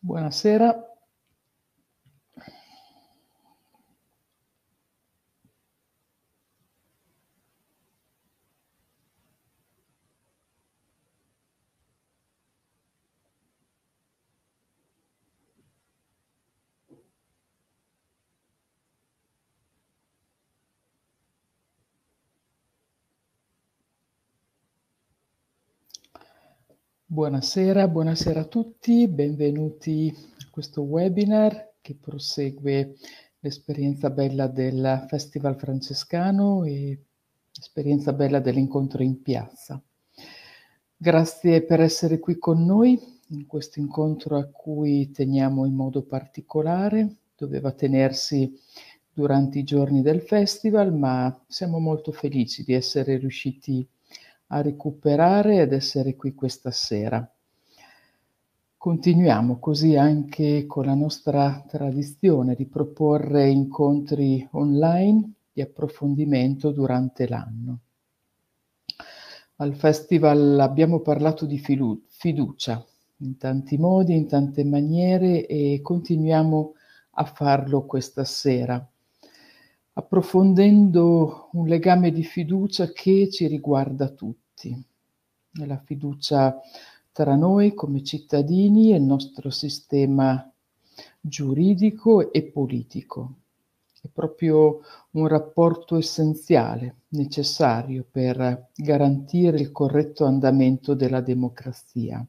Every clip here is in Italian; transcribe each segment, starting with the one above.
Buonasera. Buonasera, buonasera a tutti, benvenuti a questo webinar che prosegue l'esperienza bella del Festival Francescano e l'esperienza bella dell'incontro in piazza. Grazie per essere qui con noi in questo incontro a cui teniamo in modo particolare. Doveva tenersi durante i giorni del festival, ma siamo molto felici di essere riusciti a recuperare ed essere qui questa sera. Continuiamo così anche con la nostra tradizione di proporre incontri online di approfondimento durante l'anno. Al festival abbiamo parlato di fiducia in tanti modi, in tante maniere e continuiamo a farlo questa sera, approfondendo un legame di fiducia che ci riguarda tutti. È la fiducia tra noi come cittadini e il nostro sistema giuridico e politico. È proprio un rapporto essenziale, necessario per garantire il corretto andamento della democrazia.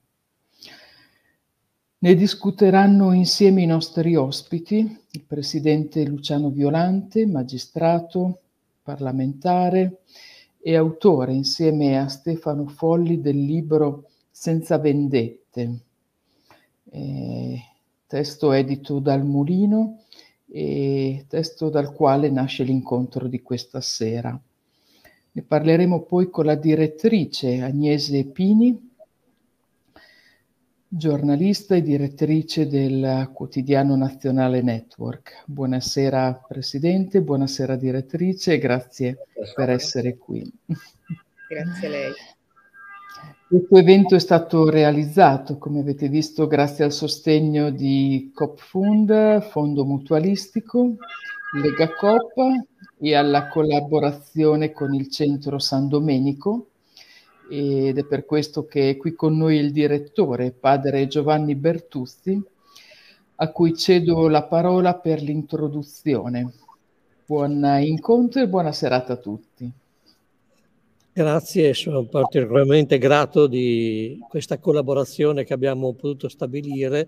Ne discuteranno insieme i nostri ospiti, il presidente Luciano Violante, magistrato, parlamentare e autore insieme a Stefano Folli del libro Senza vendette, testo edito dal Mulino e testo dal quale nasce l'incontro di questa sera. Ne parleremo poi con la direttrice Agnese Pini, giornalista e direttrice del quotidiano Nazionale Network. Buonasera Presidente, buonasera direttrice e grazie per essere qui. Grazie a lei. Questo evento è stato realizzato, come avete visto, grazie al sostegno di Coop Fund, Fondo Mutualistico, Lega Coop e alla collaborazione con il Centro San Domenico, ed è per questo che è qui con noi il direttore, padre Giovanni Bertuzzi, a cui cedo la parola per l'introduzione. Buon incontro e buona serata a tutti. Grazie, sono particolarmente grato di questa collaborazione che abbiamo potuto stabilire.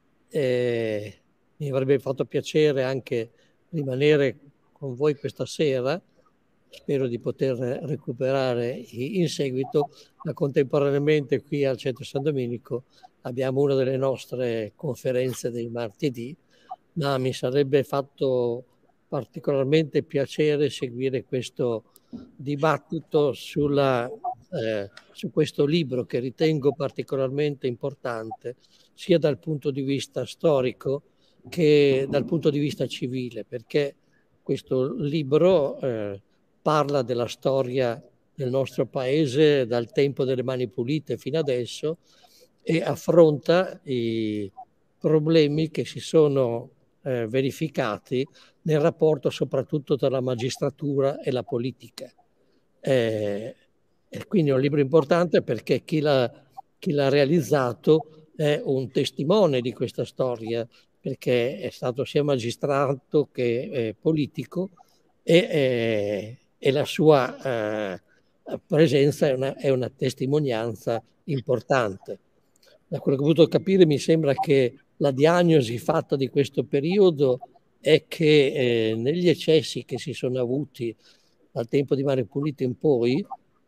Mi avrebbe fatto piacere anche rimanere con voi questa sera. Spero di poter recuperare in seguito, ma contemporaneamente qui al Centro San Domenico abbiamo una delle nostre conferenze dei martedì, ma mi sarebbe fatto particolarmente piacere seguire questo dibattito su questo libro che ritengo particolarmente importante, sia dal punto di vista storico che dal punto di vista civile, perché questo libro parla della storia del nostro paese dal tempo delle Mani Pulite fino adesso e affronta i problemi che si sono verificati nel rapporto soprattutto tra la magistratura e la politica. E quindi è un libro importante perché chi l'ha realizzato è un testimone di questa storia, perché è stato sia magistrato che politico e la sua presenza è una testimonianza importante. Da quello che ho potuto capire mi sembra che la diagnosi fatta di questo periodo è che negli eccessi che si sono avuti dal tempo di Mani Pulite in poi,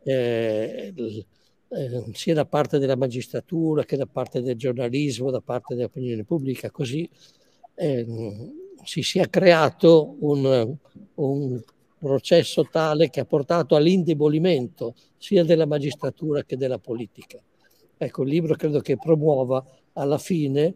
sia da parte della magistratura che da parte del giornalismo, da parte dell'opinione pubblica, così si sia creato un processo tale che ha portato all'indebolimento sia della magistratura che della politica. Ecco, il libro credo che promuova alla fine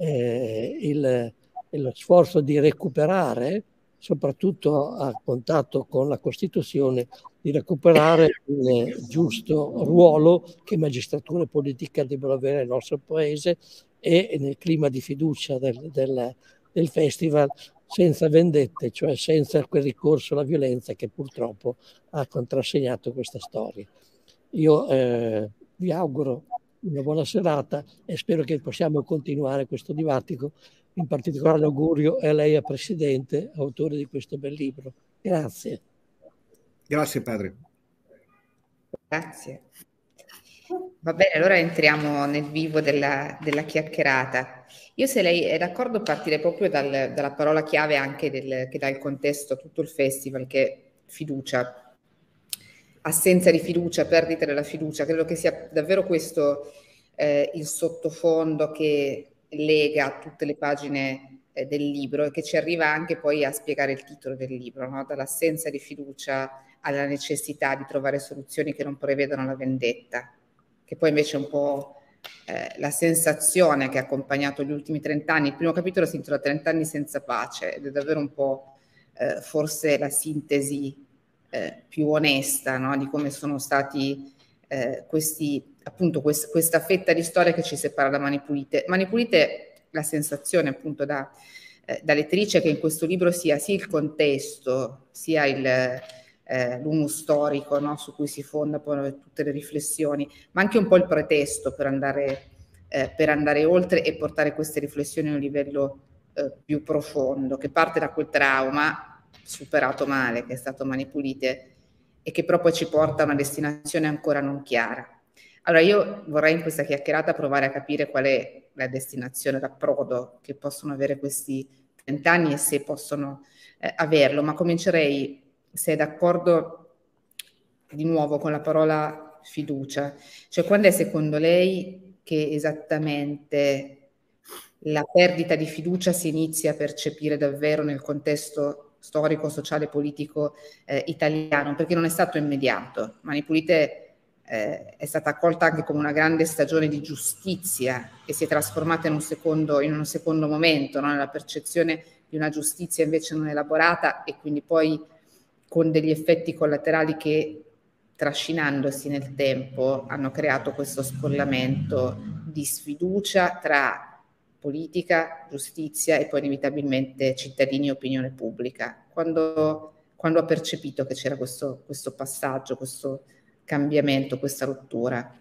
lo sforzo di recuperare, soprattutto a contatto con la Costituzione, di recuperare il giusto ruolo che magistratura e politica devono avere nel nostro Paese e nel clima di fiducia del festival, senza vendette, cioè senza quel ricorso alla violenza che purtroppo ha contrassegnato questa storia. Io vi auguro una buona serata e spero che possiamo continuare questo dibattito. In particolare l'augurio è a lei, a Presidente, autore di questo bel libro. Grazie. Grazie padre. Grazie. Va bene, allora entriamo nel vivo della chiacchierata. Io, se lei è d'accordo, partirei proprio dalla parola chiave anche che dà il contesto a tutto il festival, che è fiducia. Assenza di fiducia, perdita della fiducia. Credo che sia davvero questo il sottofondo che lega tutte le pagine del libro e che ci arriva anche poi a spiegare il titolo del libro, no? Dall'assenza di fiducia alla necessità di trovare soluzioni che non prevedano la vendetta, che poi invece è un po' la sensazione che ha accompagnato gli ultimi 30 anni. Il primo capitolo si intitola 30 anni senza pace ed è davvero un po' forse la sintesi più onesta, no? Di come sono stati questa fetta di storia che ci separa da Mani Pulite. Mani Pulite, la sensazione appunto da lettrice, che in questo libro sia sì il contesto, sia l'humus storico, no? Su cui si fonda poi tutte le riflessioni, ma anche un po' il pretesto per andare oltre e portare queste riflessioni a un livello più profondo, che parte da quel trauma superato male che è stato Mani Pulite e che però poi ci porta a una destinazione ancora non chiara. Allora io vorrei in questa chiacchierata provare a capire qual è la destinazione d'approdo che possono avere questi 30 anni e se possono averlo, ma comincerei, se è d'accordo, di nuovo con la parola fiducia. Cioè, quando è secondo lei che esattamente la perdita di fiducia si inizia a percepire davvero nel contesto storico, sociale, politico italiano? Perché non è stato immediato. Mani Pulite è stata accolta anche come una grande stagione di giustizia che si è trasformata in uno secondo momento, no? Nella percezione di una giustizia invece non elaborata e quindi poi con degli effetti collaterali che, trascinandosi nel tempo, hanno creato questo scollamento di sfiducia tra politica, giustizia e poi inevitabilmente cittadini e opinione pubblica. Quando ha percepito che c'era questo passaggio, questo cambiamento, questa rottura?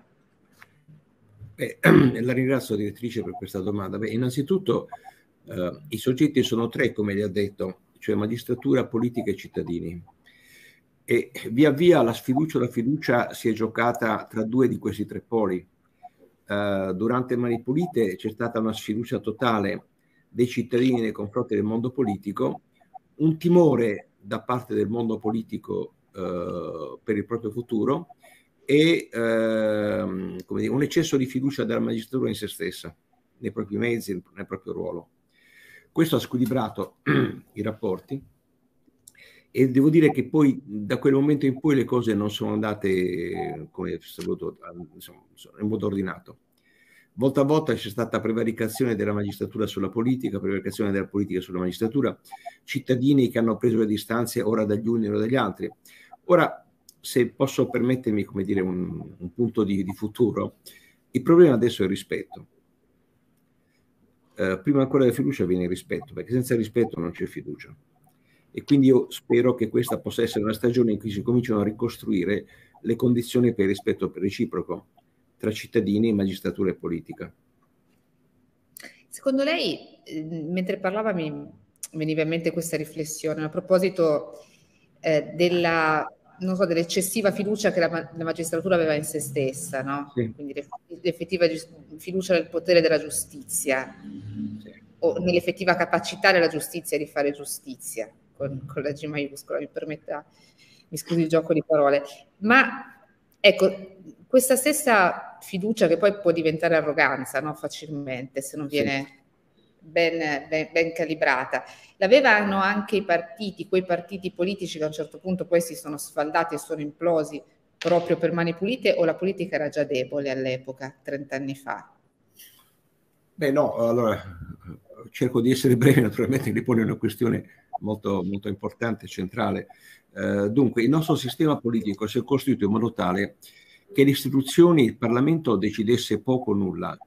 La ringrazio, direttrice, per questa domanda. Innanzitutto i soggetti sono tre, come lei ha detto, cioè magistratura, politica e cittadini. E via via la fiducia si è giocata tra due di questi tre poli. Durante Mani Pulite c'è stata una sfiducia totale dei cittadini nei confronti del mondo politico, un timore da parte del mondo politico per il proprio futuro e come dire, un eccesso di fiducia della magistratura in se stessa, nei propri mezzi, nel proprio ruolo. Questo ha squilibrato i rapporti e devo dire che poi da quel momento in poi le cose non sono andate come saluto, insomma, in modo ordinato. Volta a volta c'è stata prevaricazione della magistratura sulla politica, prevaricazione della politica sulla magistratura, cittadini che hanno preso le distanze ora dagli uni ora dagli altri. Ora, se posso permettermi, come dire, un punto di futuro, il problema adesso è il rispetto. Prima ancora della fiducia viene il rispetto, perché senza rispetto non c'è fiducia. E quindi io spero che questa possa essere una stagione in cui si cominciano a ricostruire le condizioni per il rispetto reciproco tra cittadini, magistratura e politica. Secondo lei, mentre parlava mi veniva in mente questa riflessione a proposito dell'eccessiva fiducia che la magistratura aveva in se stessa, no? Sì. Quindi l'effettiva fiducia nel potere della giustizia, sì, o nell'effettiva capacità della giustizia di fare giustizia, con la G maiuscola, mi scusi il gioco di parole, ma ecco, questa stessa fiducia che poi può diventare arroganza, no? Facilmente, se non viene sì ben calibrata, l'avevano anche i partiti, quei partiti politici che a un certo punto poi si sono sfaldati e sono implosi proprio per Mani Pulite, o la politica era già debole all'epoca, 30 anni fa? Beh no, allora cerco di essere breve, naturalmente mi pone una questione molto, molto importante, centrale. Dunque, il nostro sistema politico si è costruito in modo tale che le istituzioni, il Parlamento decidesse poco o nulla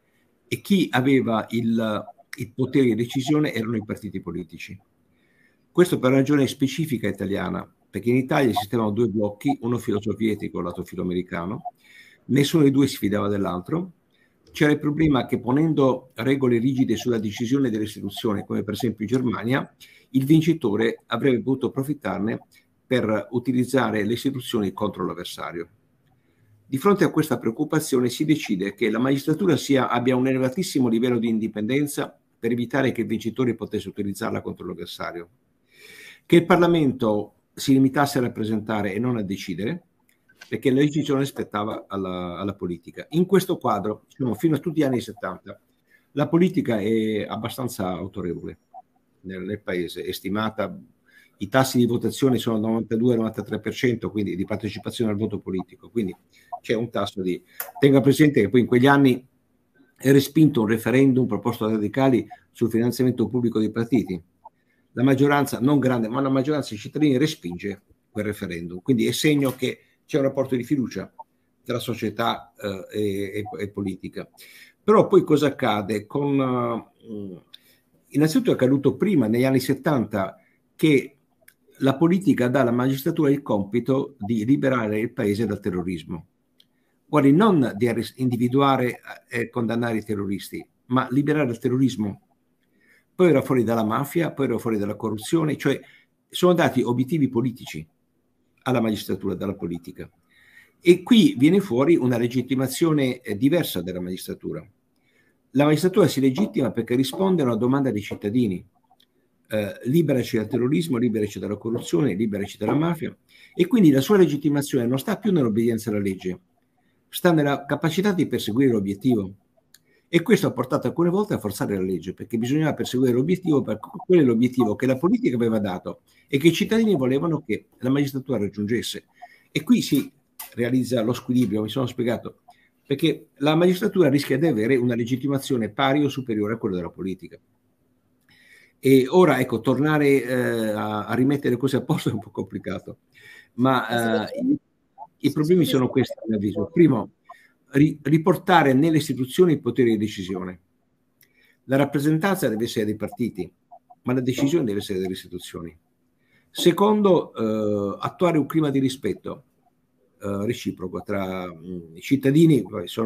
e chi aveva il potere di decisione erano i partiti politici. Questo per ragione specifica italiana, perché in Italia esistevano due blocchi, uno filosofietico e l'altro filoamericano, nessuno dei due si fidava dell'altro. C'era il problema che ponendo regole rigide sulla decisione delle istituzioni, come per esempio in Germania, il vincitore avrebbe potuto approfittarne per utilizzare le istituzioni contro l'avversario. Di fronte a questa preoccupazione si decide che la magistratura abbia un elevatissimo livello di indipendenza per evitare che il vincitore potesse utilizzarla contro l'avversario, che il Parlamento si limitasse a rappresentare e non a decidere, perché la decisione spettava alla politica. In questo quadro, diciamo, fino a tutti gli anni 70, la politica è abbastanza autorevole nel paese, è stimata, i tassi di votazione sono 92-93%, quindi di partecipazione al voto politico, quindi c'è un tasso di... Tenga presente che poi in quegli anni è respinto un referendum proposto dai radicali sul finanziamento pubblico dei partiti. La maggioranza, non grande, ma una maggioranza dei cittadini respinge quel referendum, quindi è segno che c'è un rapporto di fiducia tra società e politica. Però poi cosa accade? Innanzitutto è accaduto prima, negli anni 70, che la politica dà alla magistratura il compito di liberare il paese dal terrorismo. Guardi, non di individuare e condannare i terroristi, ma liberare dal terrorismo. Poi era fuori dalla mafia, poi era fuori dalla corruzione, cioè sono dati obiettivi politici alla magistratura, dalla politica. E qui viene fuori una legittimazione diversa della magistratura. La magistratura si legittima perché risponde a una domanda dei cittadini. Liberaci dal terrorismo, liberaci dalla corruzione, liberaci dalla mafia, e quindi la sua legittimazione non sta più nell'obbedienza alla legge, sta nella capacità di perseguire l'obiettivo, e questo ha portato alcune volte a forzare la legge, perché bisognava perseguire l'obiettivo, per quello è l'obiettivo che la politica aveva dato e che i cittadini volevano che la magistratura raggiungesse. E qui si realizza lo squilibrio, mi sono spiegato, perché la magistratura rischia di avere una legittimazione pari o superiore a quella della politica. E ora, ecco, tornare a rimettere cose a posto è un po' complicato, ma i problemi sono questi, a mio avviso. Primo, riportare nelle istituzioni il potere di decisione. La rappresentanza deve essere dei partiti, ma la decisione deve essere delle istituzioni. Secondo, attuare un clima di rispetto reciproco tra i cittadini,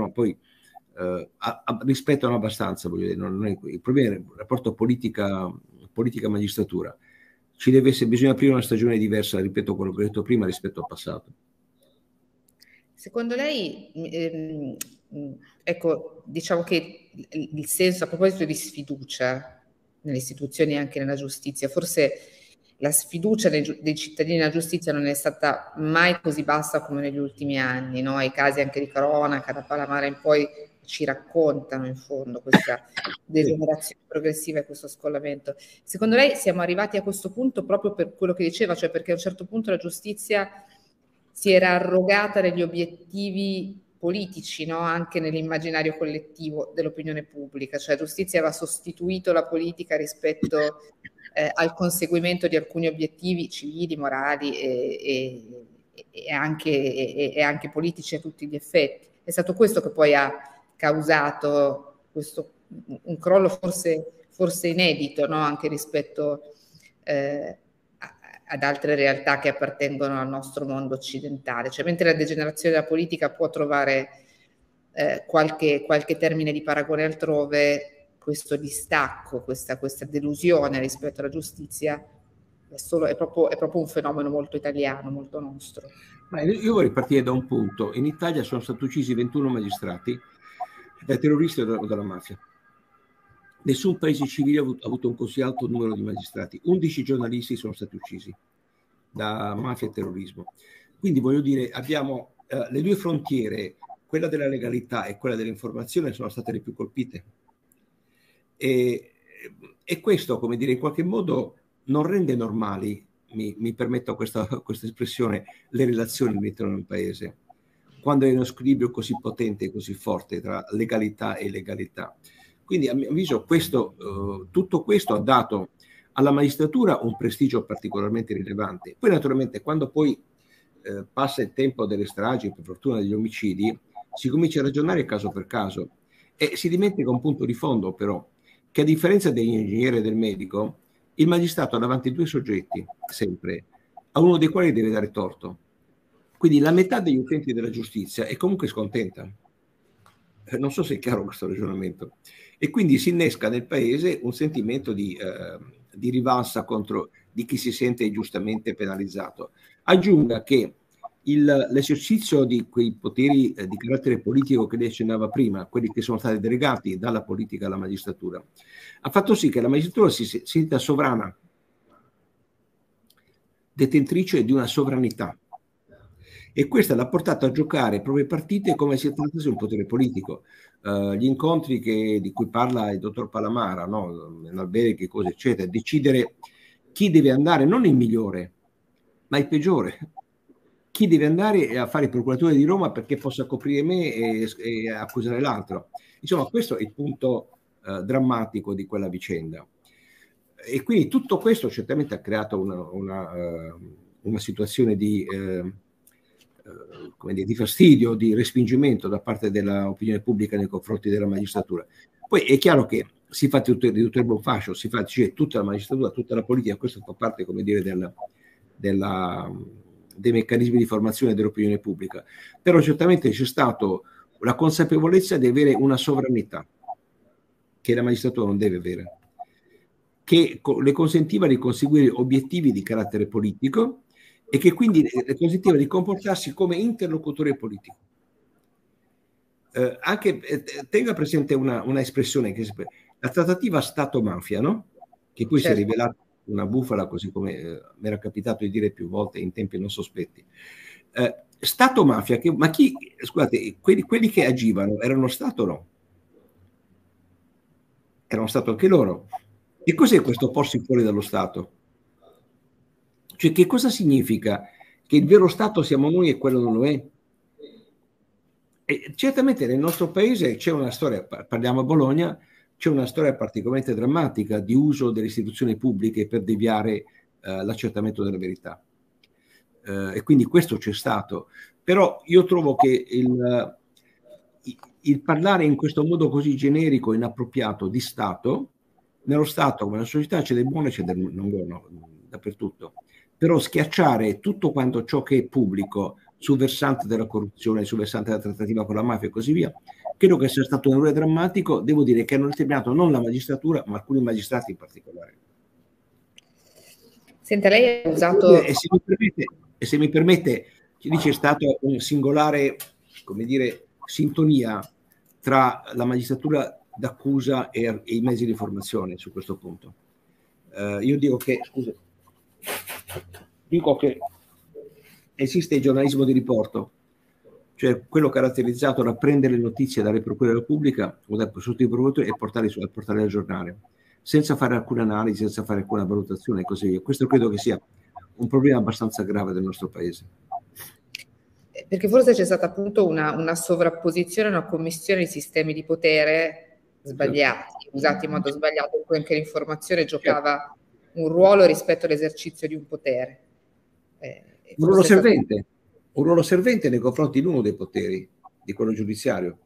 rispettano abbastanza, voglio dire, il problema è il rapporto politica-magistratura. Bisogna aprire una stagione diversa, ripeto quello che ho detto prima, rispetto al passato. Secondo lei, ecco, diciamo che il senso, a proposito di sfiducia nelle istituzioni e anche nella giustizia, forse la sfiducia dei cittadini nella giustizia non è stata mai così bassa come negli ultimi anni, no? I casi anche di cronaca, da Palamara in poi, ci raccontano in fondo questa degenerazione progressiva e questo scollamento. Secondo lei siamo arrivati a questo punto proprio per quello che diceva, cioè perché a un certo punto la giustizia si era arrogata degli obiettivi politici, no? Anche nell'immaginario collettivo dell'opinione pubblica, cioè la giustizia aveva sostituito la politica rispetto al conseguimento di alcuni obiettivi civili, morali e anche politici a tutti gli effetti. È stato questo che poi ha causato un crollo forse inedito, no? Anche rispetto ad altre realtà che appartengono al nostro mondo occidentale. Cioè, mentre la degenerazione della politica può trovare qualche termine di paragone altrove, questo distacco, questa delusione rispetto alla giustizia è proprio un fenomeno molto italiano, molto nostro. Ma io vorrei partire da un punto. In Italia sono stati uccisi 21 magistrati dai terroristi o dalla mafia. Nessun paese civile ha avuto un così alto numero di magistrati. 11 giornalisti sono stati uccisi da mafia e terrorismo. Quindi voglio dire, abbiamo le due frontiere, quella della legalità e quella dell'informazione, sono state le più colpite. E questo, come dire, in qualche modo non rende normali, mi permetto questa espressione, le relazioni all'interno di un paese, quando è uno squilibrio così potente e così forte tra legalità e illegalità. Quindi a mio avviso tutto questo ha dato alla magistratura un prestigio particolarmente rilevante. Poi naturalmente quando poi passa il tempo delle stragi, per fortuna degli omicidi, si comincia a ragionare caso per caso E si dimentica un punto di fondo, però, che a differenza dell'ingegnere e del medico, il magistrato ha davanti due soggetti, sempre, a uno dei quali deve dare torto. Quindi la metà degli utenti della giustizia è comunque scontenta. Non so se è chiaro questo ragionamento. E quindi si innesca nel paese un sentimento di rivalsa contro di chi si sente giustamente penalizzato. Aggiunga che l'esercizio di quei poteri di carattere politico che lei accennava prima, quelli che sono stati delegati dalla politica alla magistratura, ha fatto sì che la magistratura si senta sovrana, detentrice di una sovranità. E questa l'ha portato a giocare proprie partite come se trattasse un potere politico. Gli incontri di cui parla il dottor Palamara, no? Che cosa, eccetera, decidere chi deve andare, non il migliore, ma il peggiore. Chi deve andare a fare il procuratore di Roma perché possa coprire me e accusare l'altro. Insomma, questo è il punto drammatico di quella vicenda. E quindi tutto questo certamente ha creato una situazione di fastidio, di respingimento da parte dell'opinione pubblica nei confronti della magistratura. Poi è chiaro che si fa di tutto il buon fascio, cioè tutta la magistratura, tutta la politica, questo fa parte, come dire, dei meccanismi di formazione dell'opinione pubblica. Però certamente c'è stata la consapevolezza di avere una sovranità che la magistratura non deve avere, che le consentiva di conseguire obiettivi di carattere politico e che quindi le consentiva di comportarsi come interlocutore politico. Tenga presente una espressione che la trattativa Stato-mafia, no? Che poi certo. Si è rivelata una bufala, così come mi era capitato di dire più volte in tempi non sospetti. Stato-mafia, ma chi, scusate, quelli che agivano erano Stato o no? Erano Stato anche loro. E cos'è questo porsi fuori dallo Stato? Cioè, che cosa significa? Che il vero Stato siamo noi e quello non lo è? E certamente nel nostro paese c'è una storia, parliamo a Bologna, c'è una storia particolarmente drammatica di uso delle istituzioni pubbliche per deviare l'accertamento della verità. E quindi questo c'è stato. Però io trovo che il parlare in questo modo così generico e inappropriato di Stato, nello Stato come nella società c'è del buono e c'è del non buono dappertutto. Però schiacciare tutto quanto ciò che è pubblico sul versante della corruzione, sul versante della trattativa con la mafia e così via, credo che sia stato un errore drammatico. Devo dire che hanno determinato non la magistratura, ma alcuni magistrati in particolare. Senta, lei ha usato... E se mi permette, ci dice, è stato un singolare, come dire, sintonia tra la magistratura d'accusa e i mezzi di informazione su questo punto. Io dico che esiste il giornalismo di riporto, cioè quello caratterizzato da prendere le notizie dalle procure della Repubblica o dai sotto procuratori e portarle al giornale, senza fare alcuna analisi, senza fare alcuna valutazione e così via. Questo credo che sia un problema abbastanza grave del nostro paese. Perché forse c'è stata appunto una sovrapposizione, una commistione di sistemi di potere sbagliati, usati in modo sbagliato, in cui anche l'informazione giocava un ruolo rispetto all'esercizio di un potere. Un ruolo servente nei confronti di uno dei poteri, di quello giudiziario.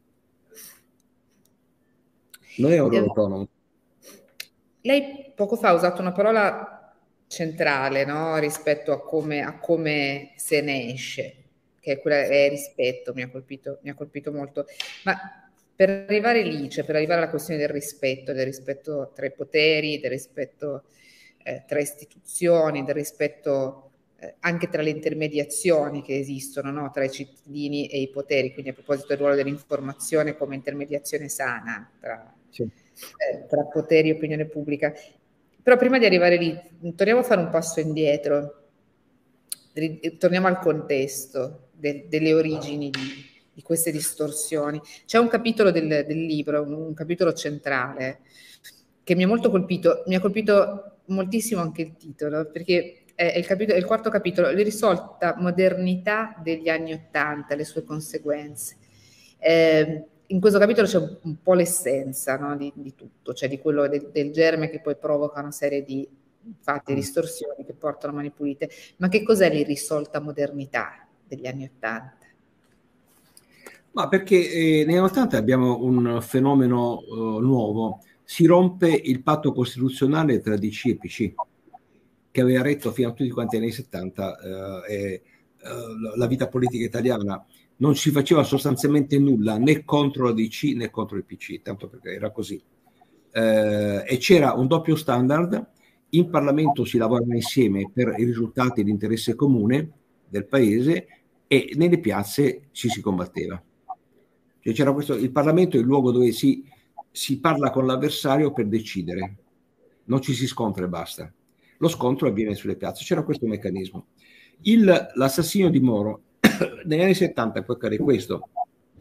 Non è un ruolo autonomo. Lei poco fa ha usato una parola centrale, no? Rispetto a come se ne esce, che è quella è rispetto, mi ha colpito molto. Ma per arrivare lì, cioè per arrivare alla questione del rispetto tra i poteri, del rispetto tra istituzioni, del rispetto anche tra le intermediazioni che esistono, no? Tra i cittadini e i poteri, quindi a proposito del ruolo dell'informazione come intermediazione sana tra poteri e opinione pubblica. Però prima di arrivare lì, torniamo a fare un passo indietro, torniamo al contesto delle origini di queste distorsioni. C'è un capitolo del libro, un capitolo centrale, che mi ha molto colpito, mi ha colpito moltissimo anche il titolo, perché è il quarto capitolo, l'irrisolta modernità degli anni '80, le sue conseguenze. In questo capitolo c'è un po' l'essenza, no, di tutto, cioè di quello del germe che poi provoca una serie di fatti, distorsioni che portano a Mani Pulite. Ma che cos'è l'irrisolta modernità degli anni '80? Ma perché negli anni 80 abbiamo un fenomeno nuovo, si rompe il patto costituzionale tra DC e PC, che aveva retto fino a tutti quanti gli anni 70 la vita politica italiana. Non si faceva sostanzialmente nulla né contro la DC né contro il PC, tanto perché era così. E c'era un doppio standard, in Parlamento si lavorava insieme per i risultati di interesse comune del paese e nelle piazze si combatteva. Cioè c'era questo, il Parlamento è il luogo dove si parla con l'avversario per decidere, non ci si scontra e basta. Lo scontro avviene sulle piazze, c'era questo meccanismo. L'assassinio di Moro negli anni 70 poi accade questo,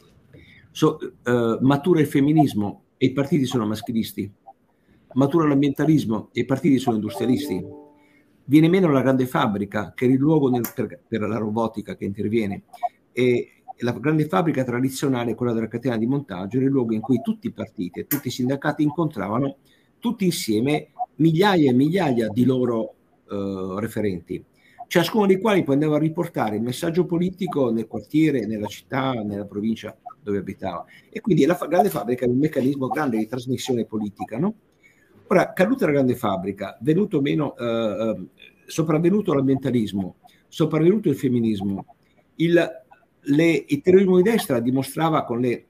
matura il femminismo e i partiti sono maschilisti, matura l'ambientalismo e i partiti sono industrialisti, viene meno la grande fabbrica che è il luogo per la robotica che interviene, e la grande fabbrica tradizionale, quella della catena di montaggio, era il luogo in cui tutti i partiti e tutti i sindacati incontravano tutti insieme migliaia e migliaia di loro referenti, ciascuno dei quali poi andava a riportare il messaggio politico nel quartiere, nella città, nella provincia dove abitava. E quindi la grande fabbrica è un meccanismo grande di trasmissione politica, no? Ora, caduta la grande fabbrica, venuto meno, sopravvenuto l'ambientalismo, sopravvenuto il femminismo, il terrorismo di destra dimostrava con le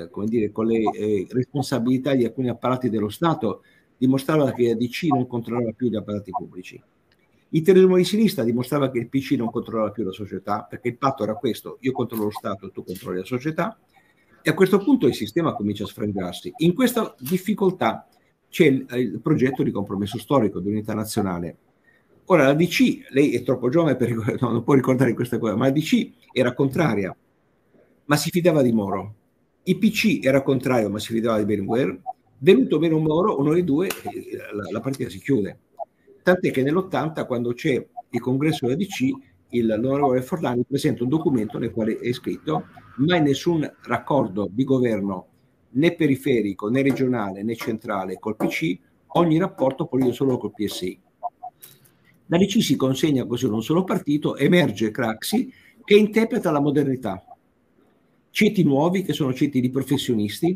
responsabilità di alcuni apparati dello Stato, dimostrava che la DC non controllava più gli apparati pubblici. Il terrorismo di sinistra dimostrava che il PC non controllava più la società, perché il patto era questo: io controllo lo Stato, tu controlli la società, e a questo punto il sistema comincia a sfrangiarsi. In questa difficoltà c'è il progetto di compromesso storico, di unità nazionale. Ora la DC, lei è troppo giovane per non può ricordare questa cosa, ma la DC era contraria, ma si fidava di Moro. Il PC era contrario, ma si fidava di Berlinguer. Venuto meno Moro, uno dei due, la partita si chiude. Tant'è che nell'80, quando c'è il congresso della DC, l'onorevole Forlani presenta un documento nel quale è scritto: mai nessun raccordo di governo né periferico, né regionale, né centrale col PC, ogni rapporto politico solo col PSI. La DC si consegna così in un solo partito, emerge Craxi che interpreta la modernità. Ceti nuovi che sono ceti di professionisti,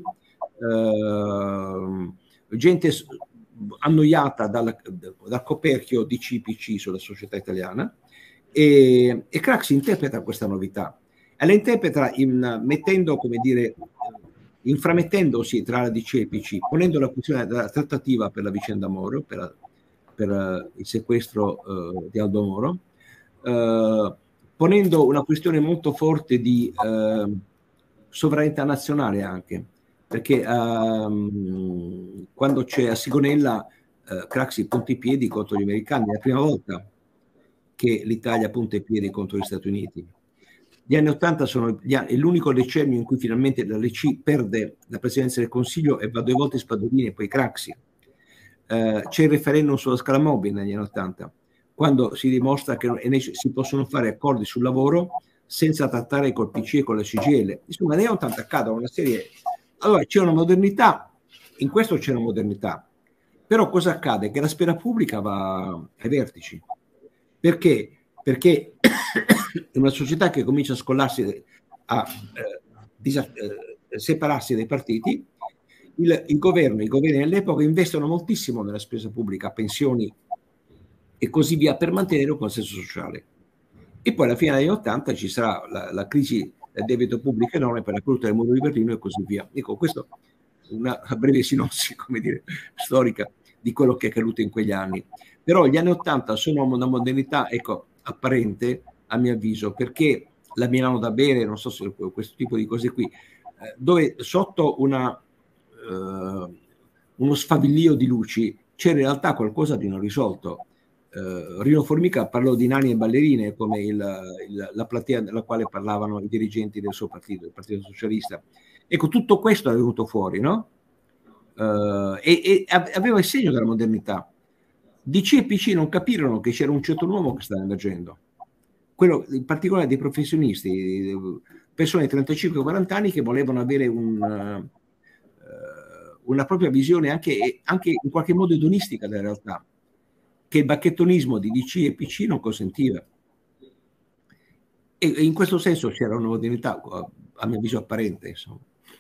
gente annoiata dal coperchio di CPC sulla società italiana, e Craxi interpreta questa novità e la interpreta mettendo, come dire, inframettendosi tra la DC e il PC, ponendo la questione della trattativa per la vicenda Moro, per il sequestro di Aldo Moro, ponendo una questione molto forte di sovranità nazionale anche, perché quando c'è a Sigonella Craxi punta i piedi contro gli americani, è la prima volta che l'Italia punta i piedi contro gli Stati Uniti. Gli anni 80 è l'unico decennio in cui finalmente la LC perde la presidenza del Consiglio e va 2 volte Spadolini e poi Craxi. C'è il referendum sulla scala mobile negli anni 80, quando si dimostra che si possono fare accordi sul lavoro senza trattare col PC e con la CGIL. Insomma, negli anni 80 accadono una serie. Allora c'è una modernità, in questo c'è una modernità, però cosa accade? Che la sfera pubblica va ai vertici. Perché? Perché in una società che comincia a scollarsi, a separarsi dai partiti, i governi dell'epoca investono moltissimo nella spesa pubblica, pensioni e così via, per mantenere un consenso sociale. E poi alla fine degli anni 80 ci sarà la crisi del debito pubblico enorme per la caduta del muro di Berlino e così via. Ecco, questo è una breve sinossi, come dire, storica di quello che è accaduto in quegli anni. Però gli anni 80 sono una modernità, ecco, apparente, a mio avviso, perché la Milano da bere, non so se questo tipo di cose qui, dove sotto uno sfavillio di luci c'è in realtà qualcosa di non risolto. Rino Formica parlò di nani e ballerine come la platea nella quale parlavano i dirigenti del suo partito, il Partito Socialista. Ecco, tutto questo è venuto fuori, no? E aveva il segno della modernità. DC e PC non capirono che c'era un certo nuovo che stava emergendo, quello in particolare dei professionisti, persone di 35-40 anni che volevano avere una propria visione anche in qualche modo edonistica della realtà, che il bacchettonismo di DC e PC non consentiva. E in questo senso c'era una modernità a mio avviso apparente, insomma.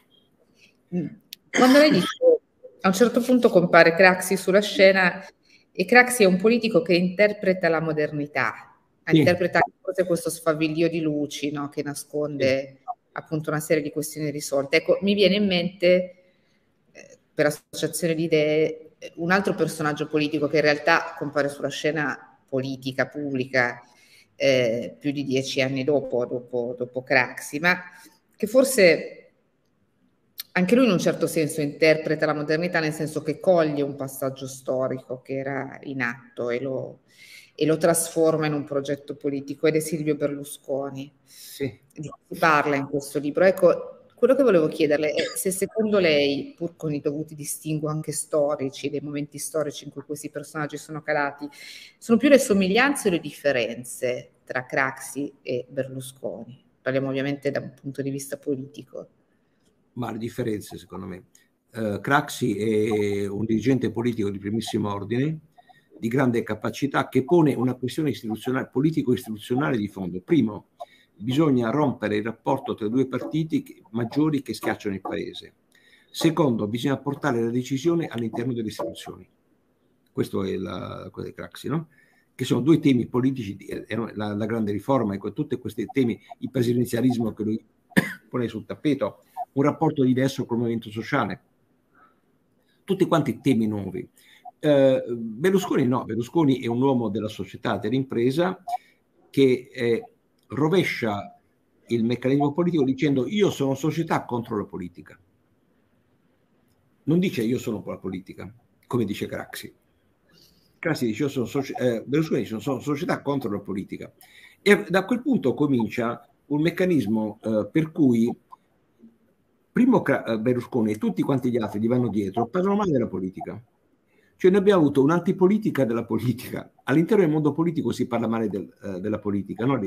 Quando lei dice, a un certo punto compare Craxi sulla scena, e Craxi è un politico che interpreta la modernità, interpreta forse questo sfavillio di luci, no, che nasconde appunto una serie di questioni risolte. Ecco, mi viene in mente, per associazione di idee, un altro personaggio politico che in realtà compare sulla scena politica pubblica più di 10 anni dopo Craxi, ma che forse anche lui in un certo senso interpreta la modernità, nel senso che coglie un passaggio storico che era in atto e lo trasforma in un progetto politico, ed è Silvio Berlusconi. Sì. Di cui si parla in questo libro. Ecco, quello che volevo chiederle è se secondo lei, pur con i dovuti distinguo anche storici, dei momenti storici in cui questi personaggi sono calati, sono più le somiglianze o le differenze tra Craxi e Berlusconi? Parliamo ovviamente da un punto di vista politico. Ma le differenze, secondo me. Craxi è un dirigente politico di primissimo ordine, di grande capacità, che pone una questione istituzionale, politico-istituzionale di fondo. Primo, bisogna rompere il rapporto tra i due partiti maggiori che schiacciano il paese. Secondo, bisogna portare la decisione all'interno delle istituzioni. Questo è cosa di Craxi, no? Che sono due temi politici, la grande riforma, ecco, tutti questi temi, il presidenzialismo che lui pone sul tappeto, un rapporto diverso col movimento sociale, tutti quanti temi nuovi. Berlusconi no, Berlusconi è un uomo della società, dell'impresa, che rovescia il meccanismo politico dicendo io sono società contro la politica. Non dice io sono la politica, come dice Craxi. Craxi dice Berlusconi dice sono società contro la politica. E da quel punto comincia un meccanismo per cui primo Berlusconi e tutti quanti gli altri gli vanno dietro, parlano male della politica. Cioè noi abbiamo avuto un'antipolitica della politica. All'interno del mondo politico si parla male della politica, no?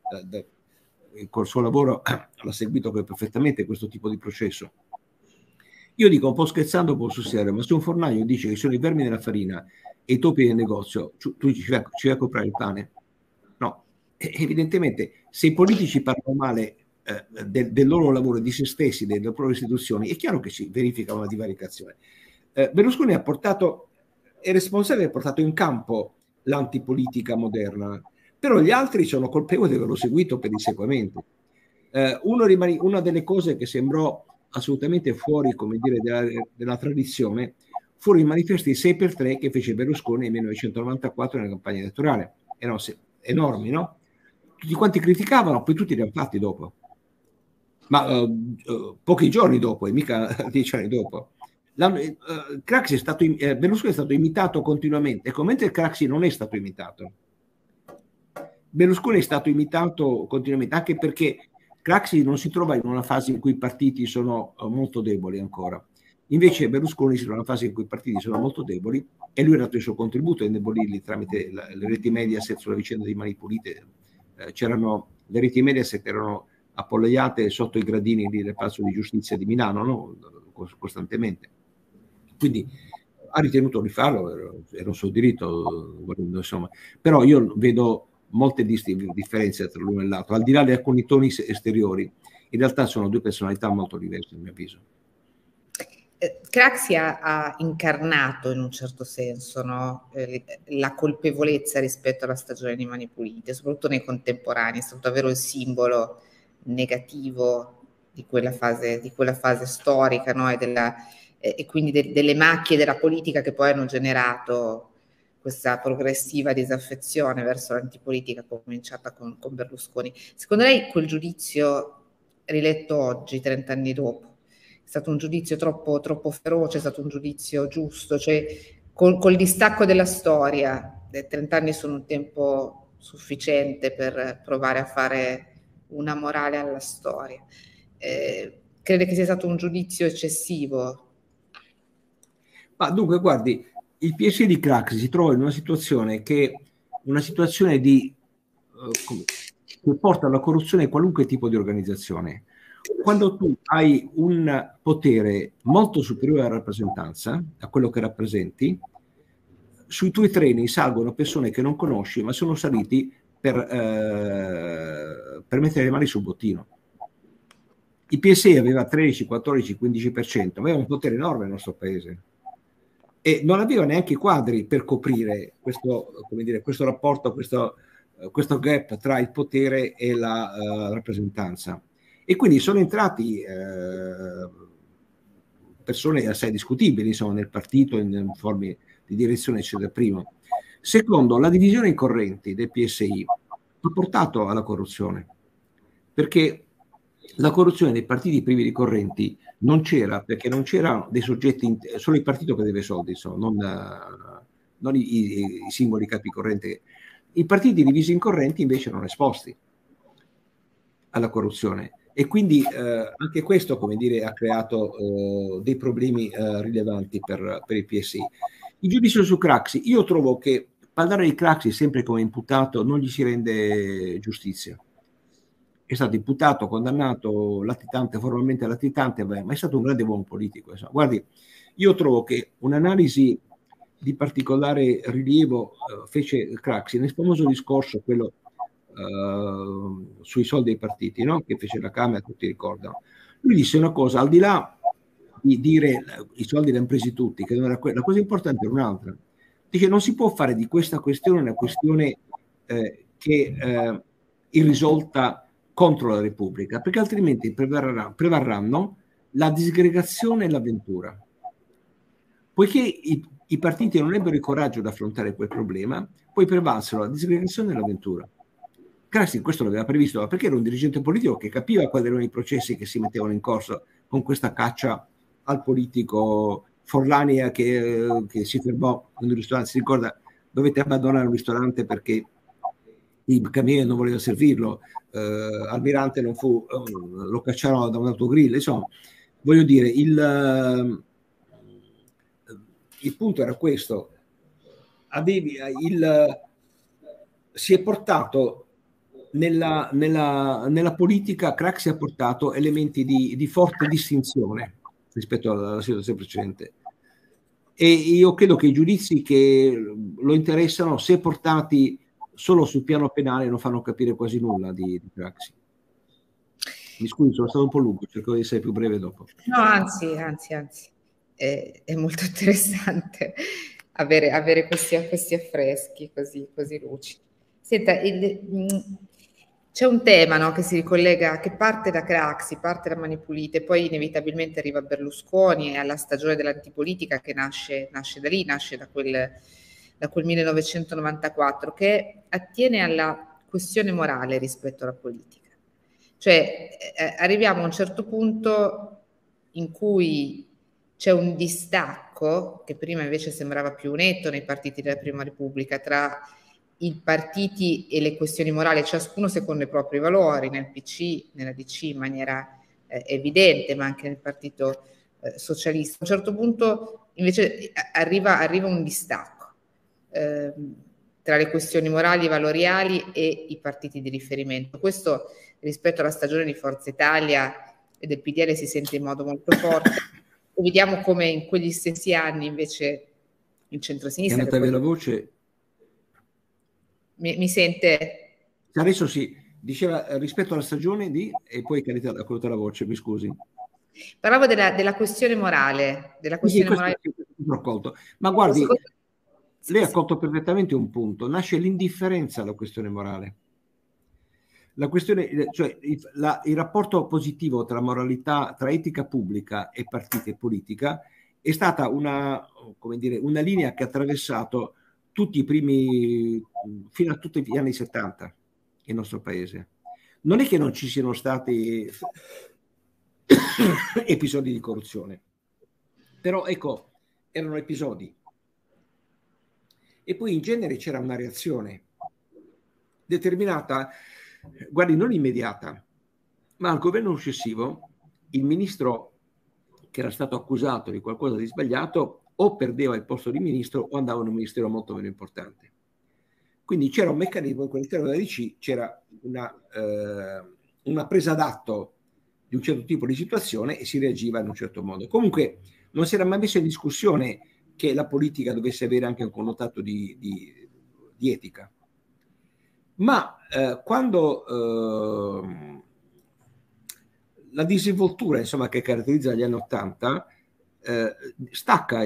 Col suo lavoro l'ha seguito perfettamente questo tipo di processo. Io dico un po' scherzando, un po' sul serio, ma se un fornaio dice che sono i vermi nella farina e i topi nel negozio, tu ci vai a comprare il pane? No. Evidentemente, se i politici parlano male del loro lavoro, di se stessi, delle proprie istituzioni, è chiaro che si verifica una divaricazione. Berlusconi è responsabile di aver portato in campo l'antipolitica moderna, però gli altri sono colpevoli di averlo seguito pedissequamente. Una delle cose che sembrò assolutamente fuori, come dire, della tradizione furono i manifesti 6x3 che fece Berlusconi nel 1994 nella campagna elettorale. Erano enormi, no? Tutti quanti criticavano, poi tutti li hanno fatti dopo. Ma pochi giorni dopo, e mica 10 anni dopo. Berlusconi è stato imitato continuamente, ecco, mentre Craxi non è stato imitato. Berlusconi è stato imitato continuamente, anche perché Craxi non si trova in una fase in cui i partiti sono molto deboli ancora. Invece Berlusconi si trova in una fase in cui i partiti sono molto deboli e lui ha dato il suo contributo a indebolirli tramite le reti Mediaset sulla vicenda di Mani Pulite. Le reti Mediaset erano appollaiate sotto i gradini del Palazzo di Giustizia di Milano, no? Costantemente. Quindi ha ritenuto di farlo, era un suo diritto, insomma. Però io vedo molte differenze tra l'uno e l'altro, al di là di alcuni toni esteriori. In realtà sono due personalità molto diverse, a mio avviso. Craxi ha incarnato in un certo senso, no? La colpevolezza rispetto alla stagione di Mani Pulite, soprattutto nei contemporanei, è stato davvero il simbolo negativo di quella fase storica, no? E quindi delle macchie della politica che poi hanno generato questa progressiva disaffezione verso l'antipolitica cominciata con Berlusconi. Secondo lei quel giudizio riletto oggi, 30 anni dopo, è stato un giudizio troppo feroce, è stato un giudizio giusto? Cioè col distacco della storia, 30 anni sono un tempo sufficiente per provare a fare una morale alla storia. Crede che sia stato un giudizio eccessivo? Ma dunque, guardi, il PSG di Craxi si trova in una situazione che che porta alla corruzione qualunque tipo di organizzazione. Quando tu hai un potere molto superiore alla rappresentanza, a quello che rappresenti, sui tuoi treni salgono persone che non conosci, ma sono saliti per mettere le mani sul bottino. Il PSI aveva 13, 14, 15%, ma aveva un potere enorme nel nostro paese e non aveva neanche i quadri per coprire questo, come dire, questo rapporto, questo gap tra il potere e la rappresentanza. E quindi sono entrati persone assai discutibili, insomma, nel partito, in forme di direzione, eccetera. Primo. Secondo, la divisione in correnti del PSI ha portato alla corruzione, perché la corruzione dei partiti privi di correnti non c'era, perché non c'erano dei soggetti, solo il partito che deve soldi, insomma, non i singoli capi correnti. I partiti divisi in correnti invece erano esposti alla corruzione e quindi anche questo, come dire, ha creato dei problemi rilevanti per il PSI. Il giudizio su Craxi, io trovo che parlare di Craxi sempre come imputato non gli si rende giustizia. È stato imputato, condannato, latitante, formalmente latitante, ma è stato un grande uomo politico. Insomma. Guardi, io trovo che un'analisi di particolare rilievo fece Craxi nel famoso discorso, quello sui soldi dei partiti, no? Che fece la Camera, tutti ricordano. Lui disse una cosa, al di là di dire i soldi li hanno presi tutti, che non era la cosa importante era un'altra. Dice non si può fare di questa questione una questione che irrisolta contro la Repubblica, perché altrimenti prevarranno la disgregazione e l'avventura. Poiché i partiti non ebbero il coraggio di affrontare quel problema, poi prevalsero la disgregazione e l'avventura. Craxi questo l'aveva previsto, ma perché era un dirigente politico che capiva quali erano i processi che si mettevano in corso con questa caccia al politico. Forlani che si fermò in un ristorante, si ricorda, dovete abbandonare un ristorante perché il cameriere non voleva servirlo, Almirante non fu, lo cacciarono da un autogrill, insomma, voglio dire, il punto era questo, si è portato nella politica, Craxi ha portato elementi di forte distinzione rispetto alla situazione precedente. E io credo che i giudizi che lo interessano, se portati solo sul piano penale, non fanno capire quasi nulla di Craxi. Mi scusi, sono stato un po' lungo, cerco di essere più breve dopo. No, anzi, è molto interessante avere questi affreschi così lucidi. Senta, c'è un tema, no, che si ricollega, che parte da Craxi, parte da Mani Pulite, poi inevitabilmente arriva a Berlusconi e alla stagione dell'antipolitica che nasce da lì, nasce da quel 1994, che attiene alla questione morale rispetto alla politica. Cioè arriviamo a un certo punto in cui c'è un distacco, che prima invece sembrava più netto nei partiti della Prima Repubblica, tra i partiti e le questioni morali, ciascuno secondo i propri valori, nel PC, nella DC in maniera evidente, ma anche nel Partito Socialista. A un certo punto invece arriva un distacco tra le questioni morali e valoriali e i partiti di riferimento. Questo rispetto alla stagione di Forza Italia e del PDL si sente in modo molto forte e vediamo come in quegli stessi anni invece il centrosinistra... È andata via la voce? Mi sente? Adesso sì, diceva rispetto alla stagione di... e poi ha corta la voce, mi scusi. Parlavo della questione morale, morale. Ma guardi, lei ha colto perfettamente un punto, nasce l'indifferenza alla questione morale. La questione, cioè il rapporto positivo tra moralità, tra etica pubblica e partiti e politica è stata una linea che ha attraversato tutti i primi, fino a tutti gli anni 70 nel nostro paese. Non è che non ci siano stati episodi di corruzione, però ecco, erano episodi. E poi in genere c'era una reazione determinata, guardi, non immediata, ma al governo successivo il ministro che era stato accusato di qualcosa di sbagliato o perdeva il posto di ministro o andava in un ministero molto meno importante. Quindi c'era un meccanismo in cui all'interno della DC c'era una presa d'atto di un certo tipo di situazione e si reagiva in un certo modo. Comunque non si era mai messo in discussione che la politica dovesse avere anche un connotato di etica. Ma quando la disinvoltura, insomma, che caratterizza gli anni '80 stacca.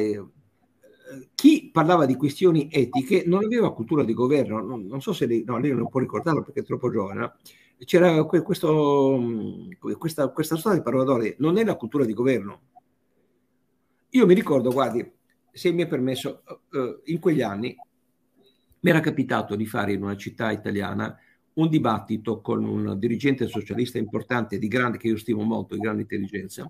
Chi parlava di questioni etiche non aveva cultura di governo. Non so se lei non può ricordarlo perché è troppo giovane. C'era questa storia di Parvadori, non è la cultura di governo. Io mi ricordo, guardi, se mi è permesso, in quegli anni mi era capitato di fare in una città italiana un dibattito con un dirigente socialista importante, che io stimo molto, di grande intelligenza,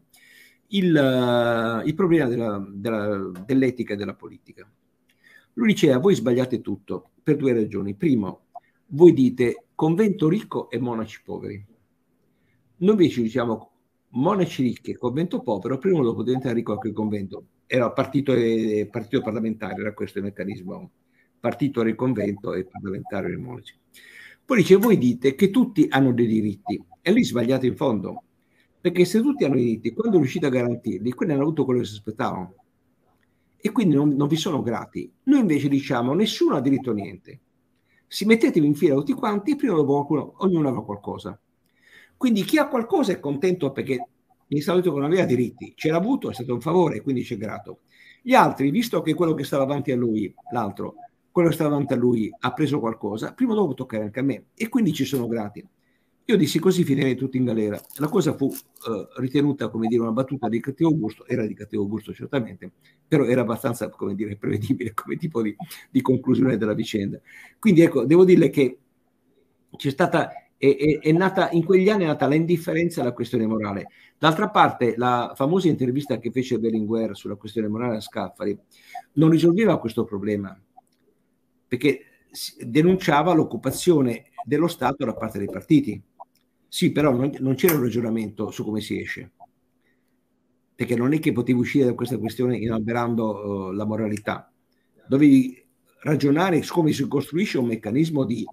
il problema dell'etica e della politica. Lui diceva: voi sbagliate tutto per due ragioni. Primo, voi dite convento ricco e monaci poveri. Noi invece diciamo monaci ricchi e convento povero, prima o dopo diventa ricco anche il convento. Era partito parlamentare, era questo il meccanismo. Partito era il convento e parlamentare era i monaci. Poi dice: voi dite che tutti hanno dei diritti, e lì sbagliate in fondo. Perché se tutti hanno i diritti, quando riuscite a garantirli, quelli hanno avuto quello che si aspettavano. E quindi non vi sono grati. Noi invece diciamo: nessuno ha diritto a niente. Si mettetevi in fila tutti quanti e prima o dopo ognuno avrà qualcosa. Quindi chi ha qualcosa è contento perché di solito non aveva diritti. Ce l'ha avuto, è stato un favore, quindi c'è grato. Gli altri, visto che quello che stava avanti a lui, l'altro, quello che stava avanti a lui ha preso qualcosa, prima o dopo toccare anche a me. E quindi ci sono grati. Io dissi: così finirei tutti in galera. La cosa fu ritenuta, come dire, una battuta di cattivo gusto, era di cattivo gusto certamente, però era abbastanza, come dire, prevedibile come tipo di conclusione della vicenda. Quindi ecco, devo dirle che c'è stata, è nata, in quegli anni è nata l'indifferenza alla questione morale. D'altra parte, la famosa intervista che fece Berlinguer sulla questione morale a Scalfari non risolveva questo problema, perché denunciava l'occupazione dello Stato da parte dei partiti. Sì, però non c'era un ragionamento su come si esce, perché non è che potevi uscire da questa questione inalberando la moralità. Dovevi ragionare su come si costruisce un meccanismo di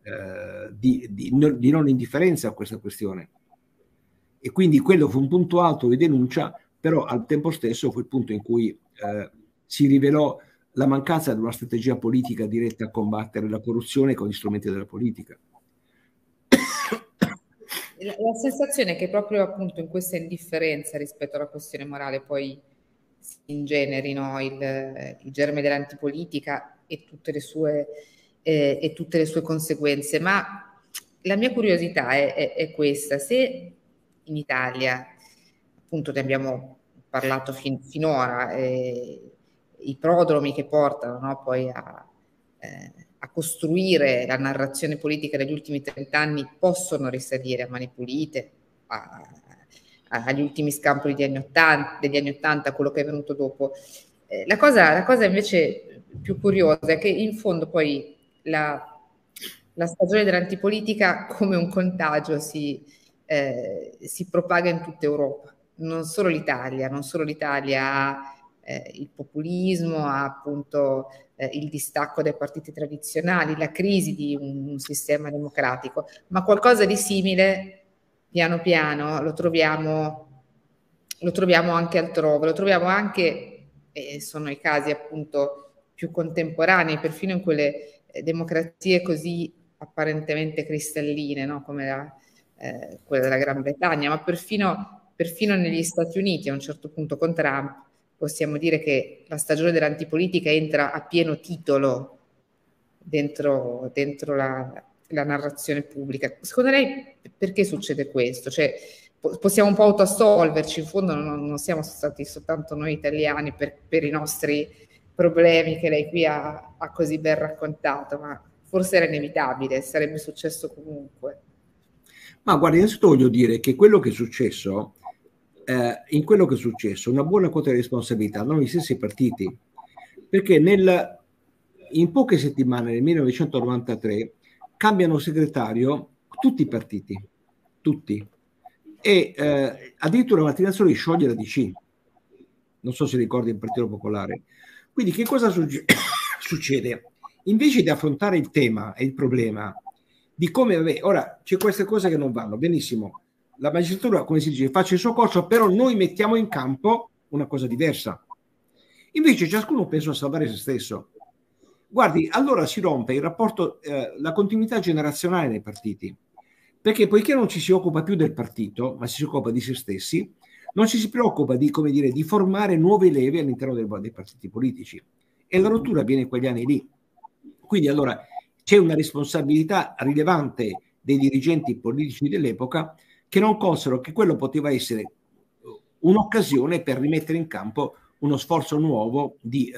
non indifferenza a questa questione. E quindi quello fu un punto alto di denuncia, però al tempo stesso fu il punto in cui si rivelò la mancanza di una strategia politica diretta a combattere la corruzione con gli strumenti della politica. La sensazione è che proprio appunto in questa indifferenza rispetto alla questione morale poi si ingeneri, no, il germe dell'antipolitica e tutte le sue conseguenze. Ma la mia curiosità è questa: se in Italia, appunto ne abbiamo parlato finora, i prodromi che portano, no, poi a costruire la narrazione politica degli ultimi 30 anni possono risalire a Mani Pulite, agli ultimi scampoli degli anni 80, quello che è venuto dopo. La cosa invece più curiosa è che in fondo poi la stagione dell'antipolitica, come un contagio, si propaga in tutta Europa. Non solo l'Italia ha il populismo, ha appunto il distacco dai partiti tradizionali, la crisi di un sistema democratico, ma qualcosa di simile piano piano lo troviamo anche altrove, lo troviamo anche, sono i casi appunto più contemporanei, perfino in quelle democrazie così apparentemente cristalline, no? Come quella della Gran Bretagna, ma perfino negli Stati Uniti a un certo punto con Trump possiamo dire che la stagione dell'antipolitica entra a pieno titolo dentro la narrazione pubblica. Secondo lei perché succede questo? Cioè, possiamo un po' autoassolverci, in fondo non siamo stati soltanto noi italiani per i nostri problemi che lei qui ha così ben raccontato, ma forse era inevitabile, sarebbe successo comunque. Ma guarda, innanzitutto voglio dire che quello che è successo, in quello che è successo, una buona quota di responsabilità hanno gli stessi partiti, perché in poche settimane, nel 1993, cambiano segretario tutti i partiti, tutti, e addirittura Martina Soli scioglie la DC, non so se ricordi il Partito Popolare. Quindi che cosa succede? Invece di affrontare il tema e il problema di come, ora c'è queste cose che non vanno benissimo, la magistratura, come si dice, faccia il suo corso, però noi mettiamo in campo una cosa diversa. Invece ciascuno pensa a salvare se stesso. Guardi, allora si rompe il rapporto, la continuità generazionale nei partiti, perché poiché non ci si occupa più del partito, ma si occupa di se stessi, non ci si preoccupa di, come dire, di formare nuove leve all'interno dei partiti politici. E la rottura avviene in quegli anni lì. Quindi allora c'è una responsabilità rilevante dei dirigenti politici dell'epoca che non consero che quello poteva essere un'occasione per rimettere in campo uno sforzo nuovo di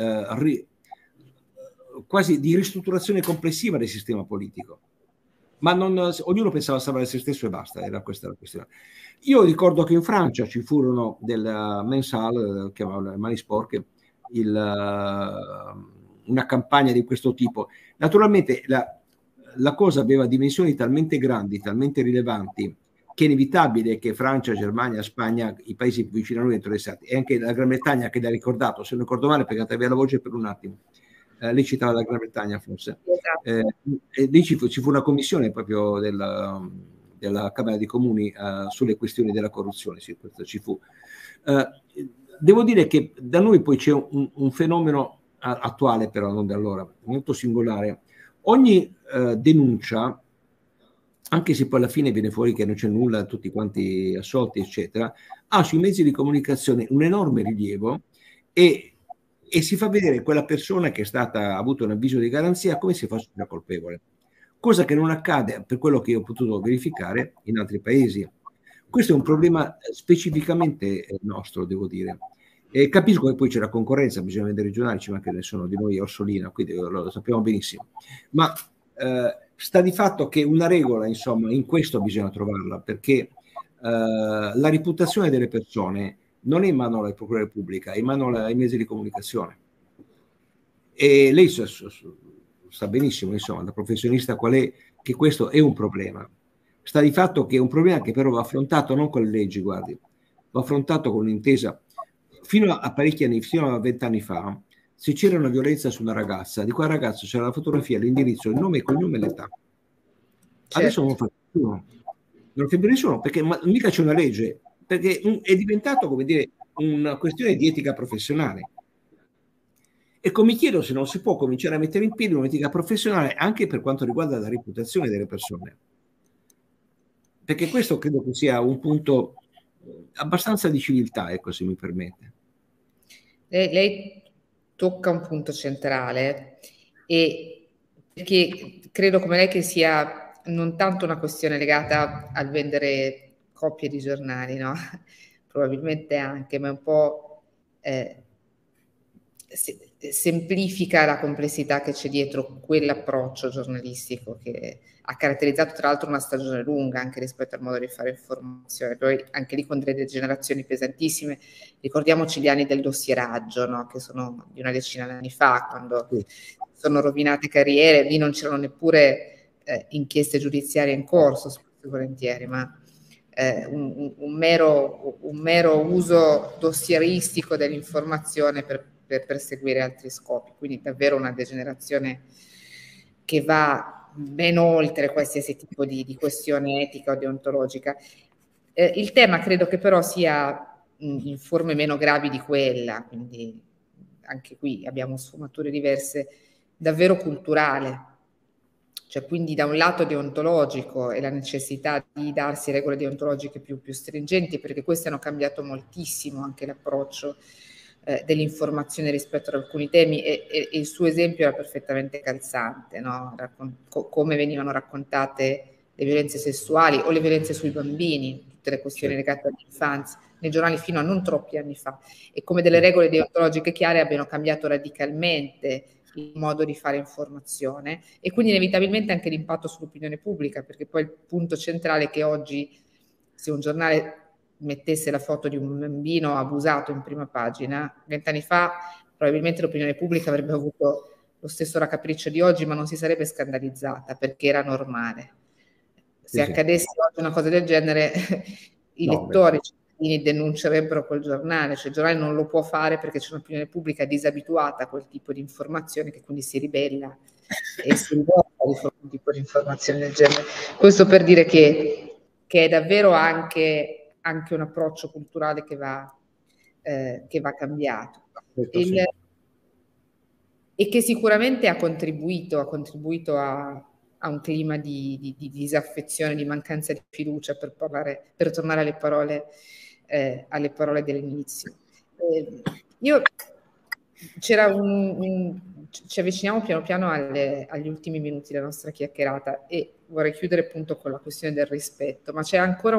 quasi di ristrutturazione complessiva del sistema politico. Ma ognuno pensava a salvare se stesso e basta, era questa la questione. Io ricordo che in Francia ci furono del Mensal, chiamavano Mani Sporche, una campagna di questo tipo. Naturalmente la cosa aveva dimensioni talmente grandi, talmente rilevanti, che è inevitabile che Francia, Germania, Spagna, i paesi più vicini a noi interessati, e anche la Gran Bretagna che l'ha ricordato, se non ricordo male, perché via la voce per un attimo. Lei citava la Gran Bretagna forse. E lì ci fu una commissione proprio della Camera dei Comuni sulle questioni della corruzione, sì, questo ci fu. Devo dire che da noi poi c'è un fenomeno attuale, però non da allora, molto singolare. Ogni denuncia, anche se poi alla fine viene fuori che non c'è nulla, tutti quanti assolti, eccetera, ha sui mezzi di comunicazione un enorme rilievo e si fa vedere quella persona che ha avuto un avviso di garanzia come se fosse una colpevole, cosa che non accade, per quello che io ho potuto verificare, in altri paesi. Questo è un problema specificamente nostro, devo dire. E capisco che poi c'è la concorrenza, bisogna vedere i giornali, ci manca nessuno di noi Orsolina, quindi lo sappiamo benissimo. Ma sta di fatto che una regola, insomma, in questo bisogna trovarla, perché la reputazione delle persone non è in mano alla Procura Repubblica, è in mano ai mezzi di comunicazione. E lei sa benissimo, insomma, da professionista qual è, che questo è un problema. Sta di fatto che è un problema che però va affrontato non con le leggi, guardi, va affrontato con un'intesa. Fino a parecchi anni, fino a 20 anni fa, se c'era una violenza su una ragazza, di quel ragazzo c'era la fotografia, l'indirizzo, il nome, il cognome e l'età. Certo. Adesso non lo fa nessuno. Non lo fa nessuno, perché mica c'è una legge, perché è diventato, come dire, una questione di etica professionale. E mi chiedo se non si può cominciare a mettere in piedi un'etica professionale anche per quanto riguarda la reputazione delle persone. Perché questo credo che sia un punto abbastanza di civiltà, ecco, se mi permette. Lei tocca un punto centrale, e perché credo come lei che sia non tanto una questione legata al vendere copie di giornali, no? Probabilmente anche, ma un po' semplifica la complessità che c'è dietro quell'approccio giornalistico che ha caratterizzato tra l'altro una stagione lunga anche rispetto al modo di fare informazione. Poi anche lì con delle degenerazioni pesantissime, ricordiamoci gli anni del dossieraggio, no? Che sono di una decina di anni fa, quando sono rovinate carriere, lì non c'erano neppure inchieste giudiziarie in corso, spesso e volentieri, ma un mero uso dossieristico dell'informazione per perseguire altri scopi. Quindi davvero una degenerazione che va ben oltre qualsiasi tipo di questione etica o deontologica. Il tema credo che però sia in forme meno gravi di quella, quindi anche qui abbiamo sfumature diverse, davvero culturale. Cioè, quindi da un lato deontologico e la necessità di darsi regole deontologiche più stringenti, perché queste hanno cambiato moltissimo anche l'approccio dell'informazione rispetto ad alcuni temi, e il suo esempio era perfettamente calzante, no? Come venivano raccontate le violenze sessuali o le violenze sui bambini, tutte le questioni legate all'infanzia, nei giornali fino a non troppi anni fa, e come delle regole deontologiche chiare abbiano cambiato radicalmente il modo di fare informazione e quindi inevitabilmente anche l'impatto sull'opinione pubblica, perché poi il punto centrale è che oggi se un giornale mettesse la foto di un bambino abusato in prima pagina, 20 anni fa probabilmente l'opinione pubblica avrebbe avuto lo stesso raccapriccio di oggi, ma non si sarebbe scandalizzata perché era normale. Se accadesse oggi una cosa del genere, i lettori, i cittadini denuncerebbero quel giornale, cioè il giornale non lo può fare perché c'è un'opinione pubblica disabituata a quel tipo di informazione che quindi si ribella e si rivolta di fronte a un tipo di informazione del genere. Questo per dire che è davvero anche un approccio culturale che va cambiato. E che sicuramente ha contribuito a un clima di disaffezione, di mancanza di fiducia, per tornare alle parole dell'inizio. Ci avviciniamo piano piano agli ultimi minuti della nostra chiacchierata e vorrei chiudere appunto con la questione del rispetto, ma c'è ancora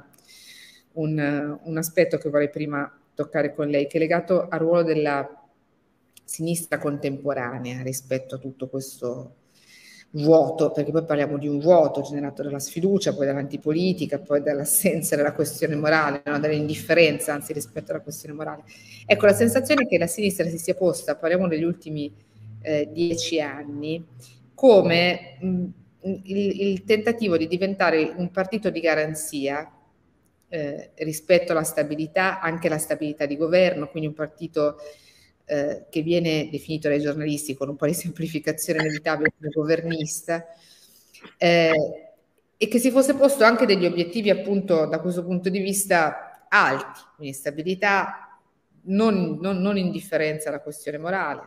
un aspetto che vorrei prima toccare con lei, che è legato al ruolo della sinistra contemporanea rispetto a tutto questo vuoto, perché poi parliamo di un vuoto generato dalla sfiducia, poi dall'antipolitica, poi dall'assenza della questione morale, no? Dall'indifferenza anzi rispetto alla questione morale. Ecco, la sensazione è che la sinistra si sia posta, parliamo degli ultimi 10 anni, come il tentativo di diventare un partito di garanzia rispetto alla stabilità, anche la stabilità di governo, quindi un partito che viene definito dai giornalisti con un po' di semplificazione inevitabile come governista, e che si fosse posto anche degli obiettivi appunto da questo punto di vista alti, quindi stabilità, non indifferenza alla questione morale,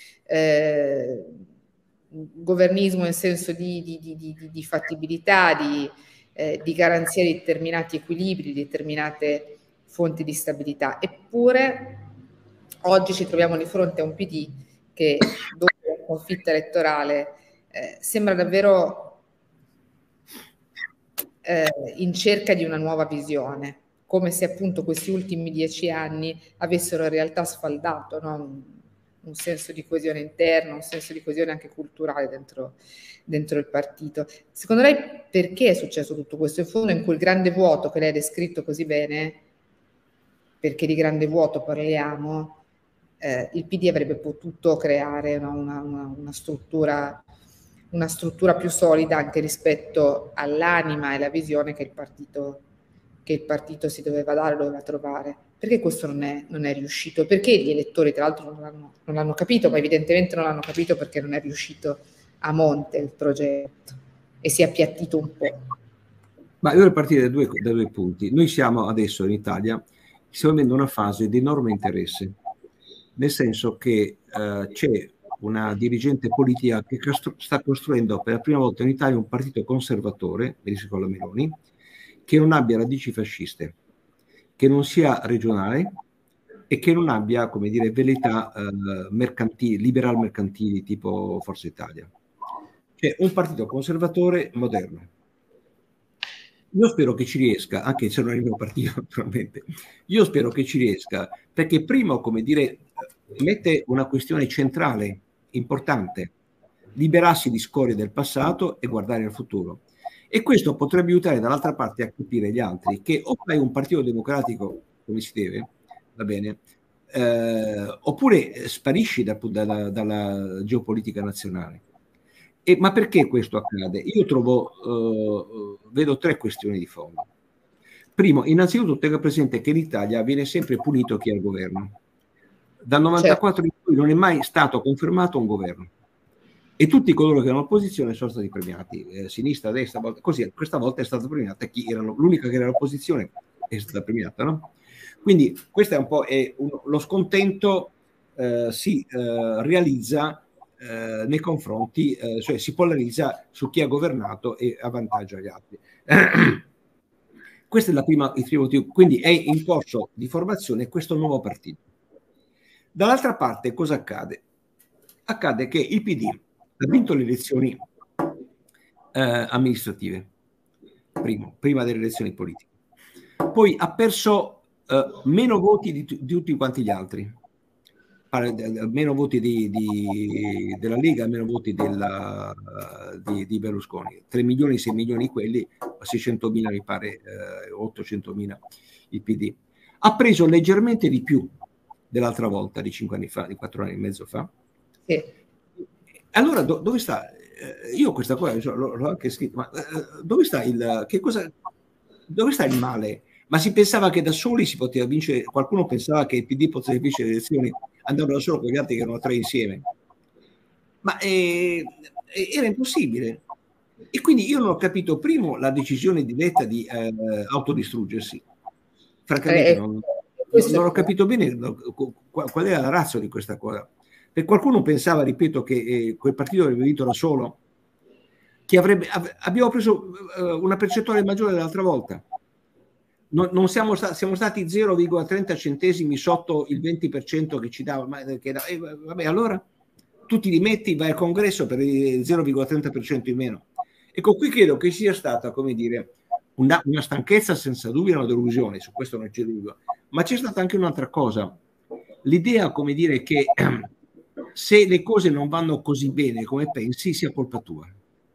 governismo in senso di fattibilità, di garanzia di determinati equilibri, di determinate fonti di stabilità. Eppure oggi ci troviamo di fronte a un PD che dopo la sconfitta elettorale sembra davvero in cerca di una nuova visione, come se appunto questi ultimi 10 anni avessero in realtà sfaldato, no? un senso di coesione interna, un senso di coesione anche culturale dentro il partito. Secondo lei perché è successo tutto questo? In fondo in quel grande vuoto che lei ha descritto così bene, perché di grande vuoto parliamo, il PD avrebbe potuto creare, no, una struttura più solida anche rispetto all'anima e la visione che il partito si doveva trovare. Perché questo non è riuscito? Perché gli elettori, tra l'altro, non l'hanno capito, ma evidentemente non l'hanno capito perché non è riuscito a monte il progetto e si è appiattito un po'. Ma io vorrei partire da due punti. Noi siamo adesso in Italia, stiamo vivendo una fase di enorme interesse, nel senso che c'è una dirigente politica che sta costruendo per la prima volta in Italia un partito conservatore, Benissimo con la Meloni, che non abbia radici fasciste, che non sia regionale e che non abbia, come dire, velleità mercantili, liberal mercantili tipo Forza Italia. Cioè un partito conservatore moderno. Io spero che ci riesca, anche se non è il mio partito naturalmente, io spero che ci riesca, perché primo, come dire, mette una questione centrale, importante, liberarsi di scorie del passato e guardare al futuro. E questo potrebbe aiutare dall'altra parte a capire gli altri che o fai un partito democratico come si deve, va bene, oppure sparisci dalla geopolitica nazionale. Ma perché questo accade? Io vedo tre questioni di fondo. Primo, innanzitutto tenga presente che in Italia viene sempre punito chi è al governo. Dal 94 in cui non è mai stato confermato un governo. E tutti coloro che erano all'opposizione sono stati premiati, sinistra, destra, così questa volta è stata premiata l'unica che era all'opposizione è stata premiata, no? Quindi questo è un po' lo scontento si realizza nei confronti, cioè si polarizza su chi ha governato e avvantaggia gli altri. Questo è il primo motivo, quindi è in corso di formazione questo nuovo partito. Dall'altra parte cosa accade? Accade che il PD ha vinto le elezioni amministrative, prima delle elezioni politiche, poi ha perso meno voti di tutti quanti gli altri, meno voti della Lega, meno voti di Berlusconi, 3 milioni, 6 milioni quelli, 600.000 mi pare, 800.000 il PD. Ha preso leggermente di più dell'altra volta, di 5 anni fa, di 4 anni e mezzo fa. Sì. Allora dove sta? Io questa cosa l'ho anche scritto, ma dove sta dove sta il male? Ma si pensava che da soli si poteva vincere, qualcuno pensava che il PD potesse vincere le elezioni andando da solo con gli altri che erano 3 insieme, ma era impossibile. E quindi io non ho capito, primo, la decisione di Letta di autodistruggersi. Francamente non ho capito bene qual era la razza di questa cosa. Per qualcuno pensava, ripeto, che quel partito avrebbe vinto da solo, abbiamo preso una percentuale maggiore dell'altra volta. Siamo stati 0,30 centesimi sotto il 20% che ci dava. Vabbè, allora tu ti rimetti, vai al congresso per il 0,30% in meno. Ecco, qui credo che sia stata, come dire, una stanchezza senza dubbio, una delusione, su questo non c'è dubbio, ma c'è stata anche un'altra cosa, l'idea, come dire, che se le cose non vanno così bene come pensi, sia colpa tua.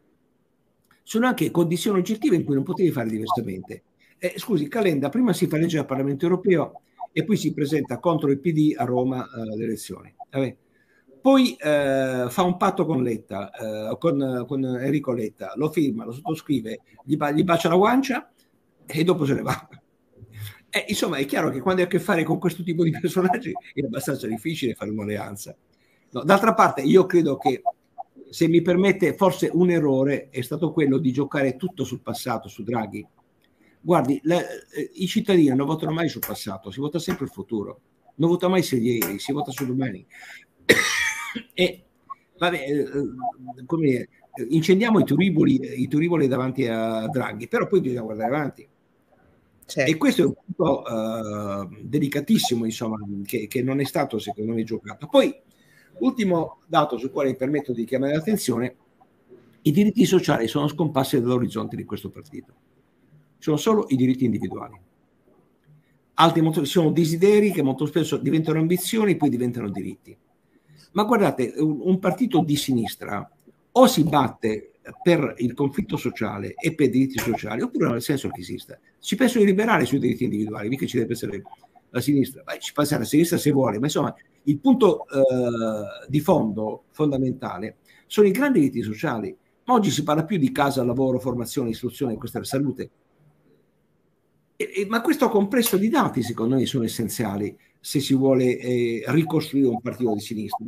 Sono anche condizioni oggettive in cui non potevi fare diversamente. Scusi, Calenda prima si fa legge al Parlamento europeo e poi si presenta contro il PD a Roma alle elezioni. Vabbè. Poi fa un patto con Letta, con Enrico Letta, lo firma, lo sottoscrive, gli bacia la guancia e dopo se ne va. Insomma, è chiaro che quando hai a che fare con questo tipo di personaggi è abbastanza difficile fare un'alleanza. No, d'altra parte, io credo che, se mi permette, forse un errore è stato quello di giocare tutto sul passato, su Draghi. Guardi, i cittadini non votano mai sul passato, si vota sempre il futuro. Non vota mai su ieri, si vota su domani. E vabbè, come dire, incendiamo i turiboli davanti a Draghi, però poi bisogna guardare avanti. Certo. E questo è un punto delicatissimo, insomma, che non è stato, secondo me, giocato. Poi, ultimo dato sul quale mi permetto di chiamare l'attenzione: i diritti sociali sono scomparsi dall'orizzonte di questo partito. Sono solo i diritti individuali. Altri sono desideri che molto spesso diventano ambizioni, poi diventano diritti. Ma guardate, un partito di sinistra o si batte per il conflitto sociale e per i diritti sociali, oppure non ha senso che esista. Ci penso di liberare sui diritti individuali, mica ci deve essere la sinistra. Ci può essere la sinistra se vuole, ma insomma il punto di fondo, fondamentale, sono i grandi diritti sociali. Ma oggi si parla più di casa, lavoro, formazione, istruzione, questa è la salute. Ma questo complesso di dati, secondo me, sono essenziali se si vuole ricostruire un partito di sinistra.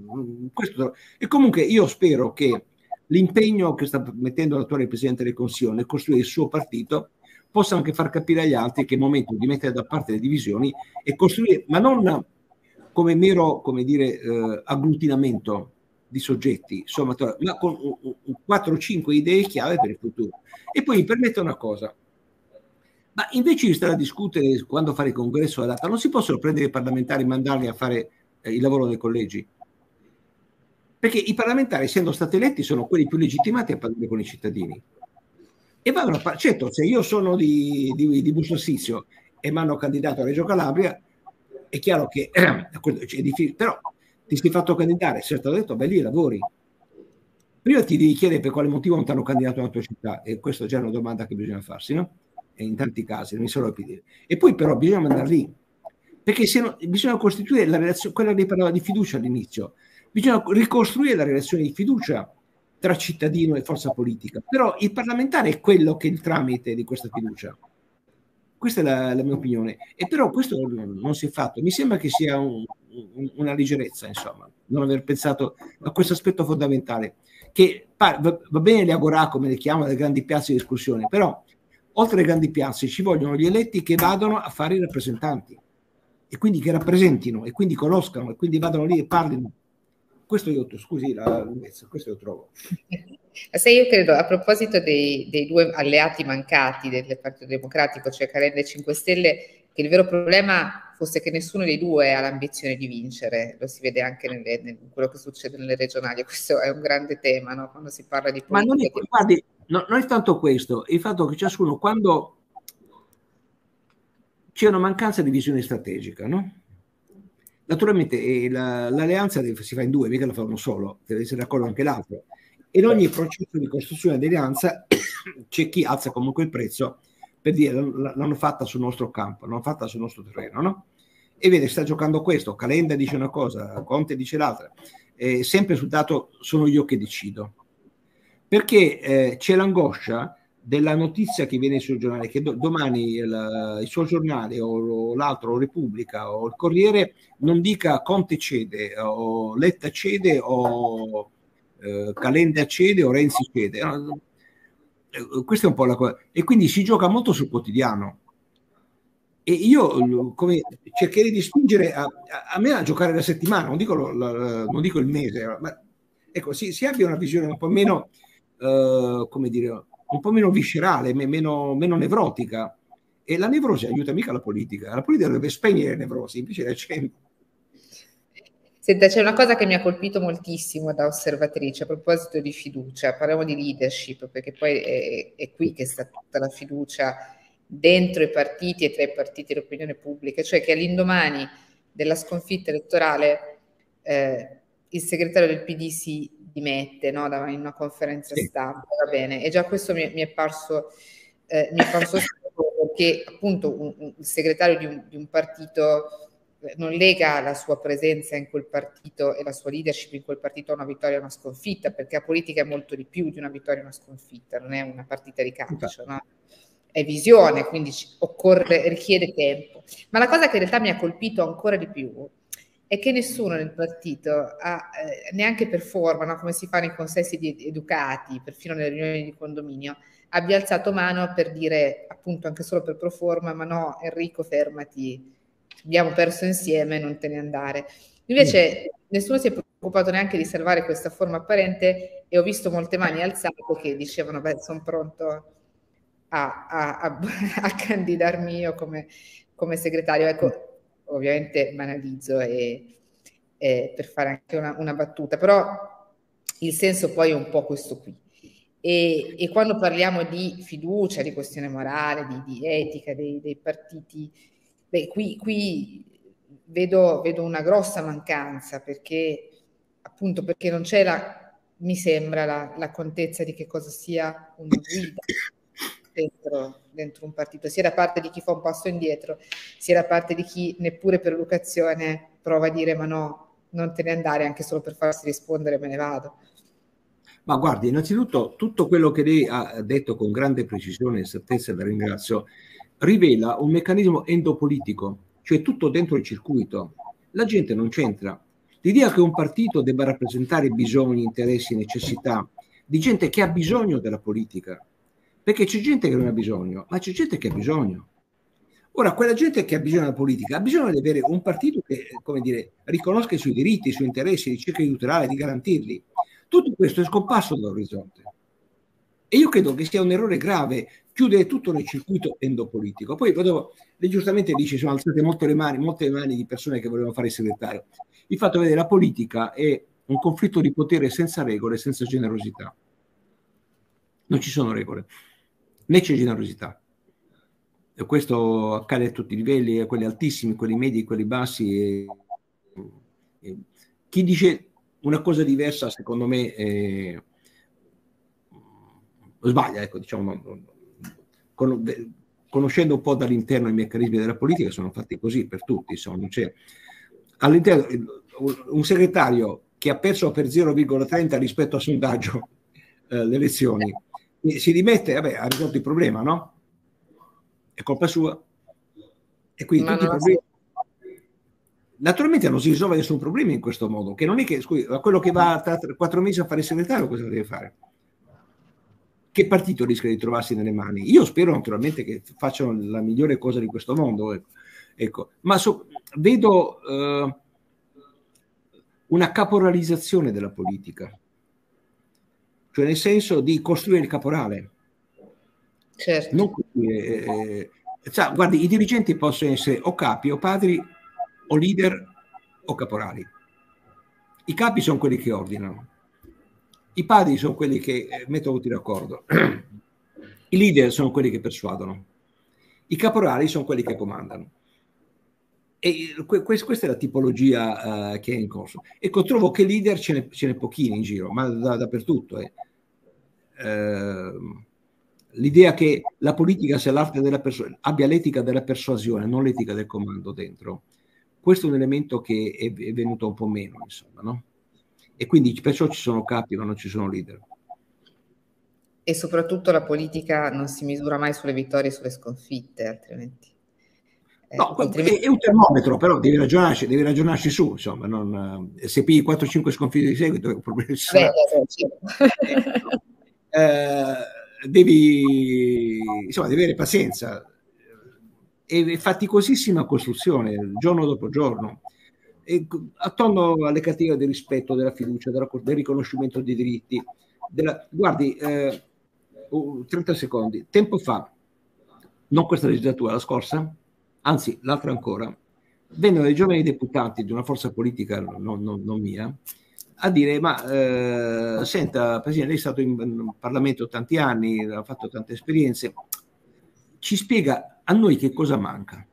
E comunque io spero che l'impegno che sta mettendo l'attuale Presidente del Consiglio nel costruire il suo partito possa anche far capire agli altri che è il momento di mettere da parte le divisioni e costruire, ma non come mero, come dire, agglutinamento di soggetti, insomma, ma con 4 o 5 idee chiave per il futuro. E poi mi permette una cosa: ma invece di stare a discutere quando fare il congresso la data, non si possono prendere i parlamentari e mandarli a fare il lavoro nei collegi? Perché i parlamentari, essendo stati eletti, sono quelli più legittimati a parlare con i cittadini. E vanno a certo, se io sono di Busto Arsizio e mi hanno candidato a Reggio Calabria, è chiaro che è difficile, però ti sei fatto candidare, se ti ho detto, beh, lì lavori. Prima ti devi chiedere per quale motivo non ti hanno candidato nella tua città, e questa è già una domanda che bisogna farsi, no? E in tanti casi, non mi solo PD. E poi però bisogna mandare lì, perché se no, bisogna costituire la relazione, quella che parlava di fiducia all'inizio, bisogna ricostruire la relazione di fiducia tra cittadino e forza politica, però il parlamentare è quello che è il tramite di questa fiducia. Questa è la mia opinione, e però questo non si è fatto. Mi sembra che sia una leggerezza, insomma, non aver pensato a questo aspetto fondamentale, che va bene le agorà, come le chiamano, le grandi piazze di discussione, però oltre alle grandi piazze ci vogliono gli eletti che vadano a fare i rappresentanti, e quindi che rappresentino, e quindi conoscano, e quindi vadano lì e parlino. Questo io, scusi, questo io trovo. Se io credo, a proposito dei due alleati mancati del Partito Democratico, cioè Calenda e 5 Stelle, che il vero problema fosse che nessuno dei due ha l'ambizione di vincere. Lo si vede anche in quello che succede nelle regionali. Questo è un grande tema, no? Quando si parla di politica. Ma guardi, non è tanto questo, è il fatto che ciascuno, quando c'è una mancanza di visione strategica, no? Naturalmente l'alleanza si fa in due, mica la fa uno solo, deve essere d'accordo anche l'altro. E in ogni processo di costruzione di alleanza c'è chi alza comunque il prezzo per dire l'hanno fatta sul nostro campo, l'hanno fatta sul nostro terreno, no? E vede, sta giocando questo, Calenda dice una cosa, Conte dice l'altra, sempre sul dato sono io che decido. Perché c'è l'angoscia della notizia che viene sul giornale, che domani il suo giornale o l'altro, o Repubblica o il Corriere, non dica Conte cede o Letta cede o Calenda cede o Renzi cede. Questa è un po' la cosa, e quindi si gioca molto sul quotidiano, e io come cercherei di spingere a me a giocare la settimana, non dico il mese, ma ecco, si abbia una visione un po' meno come dire, un po' meno viscerale, meno nevrotica. E la nevrosi aiuta mica la politica deve spegnere le nevrosi, invece le accende. Senta, c'è una cosa che mi ha colpito moltissimo da osservatrice a proposito di fiducia, parliamo di leadership, perché poi è qui che sta tutta la fiducia dentro i partiti e tra i partiti e l'opinione pubblica, cioè che all'indomani della sconfitta elettorale il segretario del PD si dimette, no, in una conferenza stampa, va bene, e già questo mi è parso perché appunto il segretario di un partito non lega la sua presenza in quel partito e la sua leadership in quel partito a una vittoria e una sconfitta, perché la politica è molto di più di una vittoria e una sconfitta, non è una partita di calcio, no? È visione, quindi richiede tempo. Ma la cosa che in realtà mi ha colpito ancora di più è che nessuno nel partito ha, neanche per forma, no? Come si fa nei consessi di educati, perfino nelle riunioni di condominio, abbia alzato mano per dire, appunto anche solo per pro forma, ma no, Enrico fermati, abbiamo perso insieme, non te ne andare. Invece nessuno si è preoccupato neanche di salvare questa forma apparente e ho visto molte mani alzate che dicevano, beh, sono pronto a candidarmi io come segretario. Ecco, ovviamente banalizzo per fare anche una battuta, però il senso poi è un po' questo qui. E quando parliamo di fiducia, di questione morale, di etica dei partiti, beh, qui vedo una grossa mancanza, perché appunto perché non c'è mi sembra la contezza di che cosa sia una guida dentro un partito, sia da parte di chi fa un passo indietro, sia da parte di chi neppure per educazione prova a dire ma no, non te ne andare, anche solo per farsi rispondere me ne vado. Ma guardi, innanzitutto tutto quello che lei ha detto con grande precisione e certezza, la ringrazio, rivela un meccanismo endopolitico, cioè tutto dentro il circuito. La gente non c'entra. L'idea che un partito debba rappresentare bisogni, interessi, necessità di gente che ha bisogno della politica, perché c'è gente che non ha bisogno, ma c'è gente che ha bisogno. Ora, quella gente che ha bisogno della politica ha bisogno di avere un partito che, come dire, riconosca i suoi diritti, i suoi interessi, li cerca di tutelare, di garantirli. Tutto questo è scomparso dall'orizzonte. E io credo che sia un errore grave chiudere tutto nel circuito endopolitico. Poi lei giustamente dice sono alzate molte le mani di persone che volevano fare il segretario. Il fatto che la politica è un conflitto di potere senza regole, senza generosità. Non ci sono regole, né c'è generosità. E questo accade a tutti i livelli, a quelli altissimi, quelli medi, quelli bassi. E chi dice una cosa diversa, secondo me, sbaglia, ecco, diciamo, conoscendo un po' dall'interno i meccanismi della politica, sono fatti così per tutti, insomma, non c'è. All'interno, un segretario che ha perso per 0,30 rispetto al sondaggio le elezioni, si dimette, vabbè, ha risolto il problema, no? È colpa sua. E quindi tutti i problemi. Naturalmente non si risolve nessun problema in questo modo, che non è che, scusi, quello che va tra 4 mesi a fare il segretario cosa deve fare? Che partito rischia di trovarsi nelle mani? Io spero naturalmente che facciano la migliore cosa di questo mondo, ecco. Ma vedo una caporalizzazione della politica, cioè nel senso di costruire il caporale. Certo. Non, guardi, i dirigenti possono essere o capi o padri o leader o caporali. I capi sono quelli che ordinano, i padri sono quelli che mettono tutti d'accordo, i leader sono quelli che persuadono, i caporali sono quelli che comandano. E questa è la tipologia che è in corso. Ecco, trovo che leader ce n'è pochini in giro, ma dappertutto. L'idea che la politica sia l'arte della abbia l'etica della persuasione, non l'etica del comando dentro. Questo è un elemento che è venuto un po' meno, insomma, no? E quindi perciò ci sono capi, ma non ci sono leader. E soprattutto la politica non si misura mai sulle vittorie e sulle sconfitte, altrimenti. No, è un termometro, però devi ragionarci su, insomma, se pigli 4-5 sconfitte di seguito è un problema. Devi avere pazienza. E faticosissima costruzione, giorno dopo giorno, e attorno alle categorie del rispetto, della fiducia, del riconoscimento dei diritti. guardi, 30 secondi, tempo fa, non questa legislatura, la scorsa, anzi l'altra ancora, vennero dei giovani deputati di una forza politica non mia a dire: ma senta Presidente, lei è stato in Parlamento tanti anni, ha fatto tante esperienze, ci spiega a noi che cosa manca?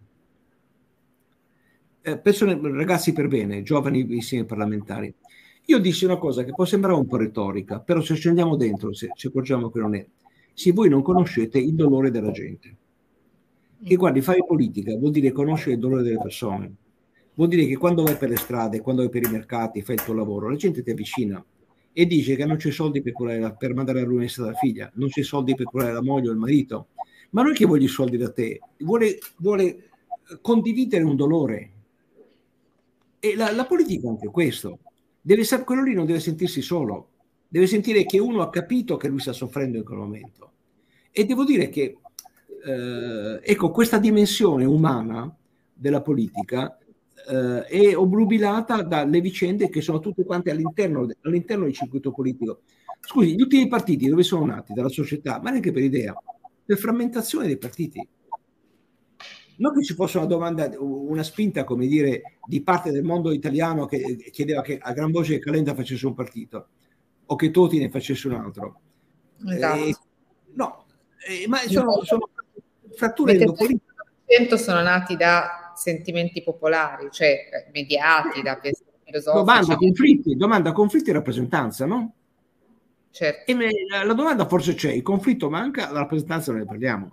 Ragazzi per bene, giovanissimi parlamentari. Io dissi una cosa che può sembrare un po' retorica, però se scendiamo dentro, se ci accorgiamo che non è. Se voi non conoscete il dolore della gente, che guardi, fare politica vuol dire conoscere il dolore delle persone, vuol dire che quando vai per le strade, quando vai per i mercati, fai il tuo lavoro, la gente ti avvicina e dice che non c'è soldi per mandare la messa della figlia, non c'è soldi per curare la moglie o il marito, ma non è che voglia i soldi da te, vuole condividere un dolore. E la politica è anche questo. Quello lì non deve sentirsi solo, deve sentire che uno ha capito che lui sta soffrendo in quel momento. E devo dire che ecco, questa dimensione umana della politica è obnubilata dalle vicende che sono tutte quante all'interno del circuito politico. Scusi, gli ultimi partiti dove sono nati? Dalla società, ma neanche per idea, per frammentazione dei partiti. Non che ci fosse una domanda, una spinta, come dire, di parte del mondo italiano che chiedeva che a gran voce Calenda facesse un partito o che Toti ne facesse un altro. Esatto. No, ma sono fratture endopolitiche. Sono nati da sentimenti popolari, cioè mediati da pensieri filosofici. Domanda conflitti e rappresentanza, no? Certo. E la domanda forse c'è, il conflitto manca, la rappresentanza non ne parliamo.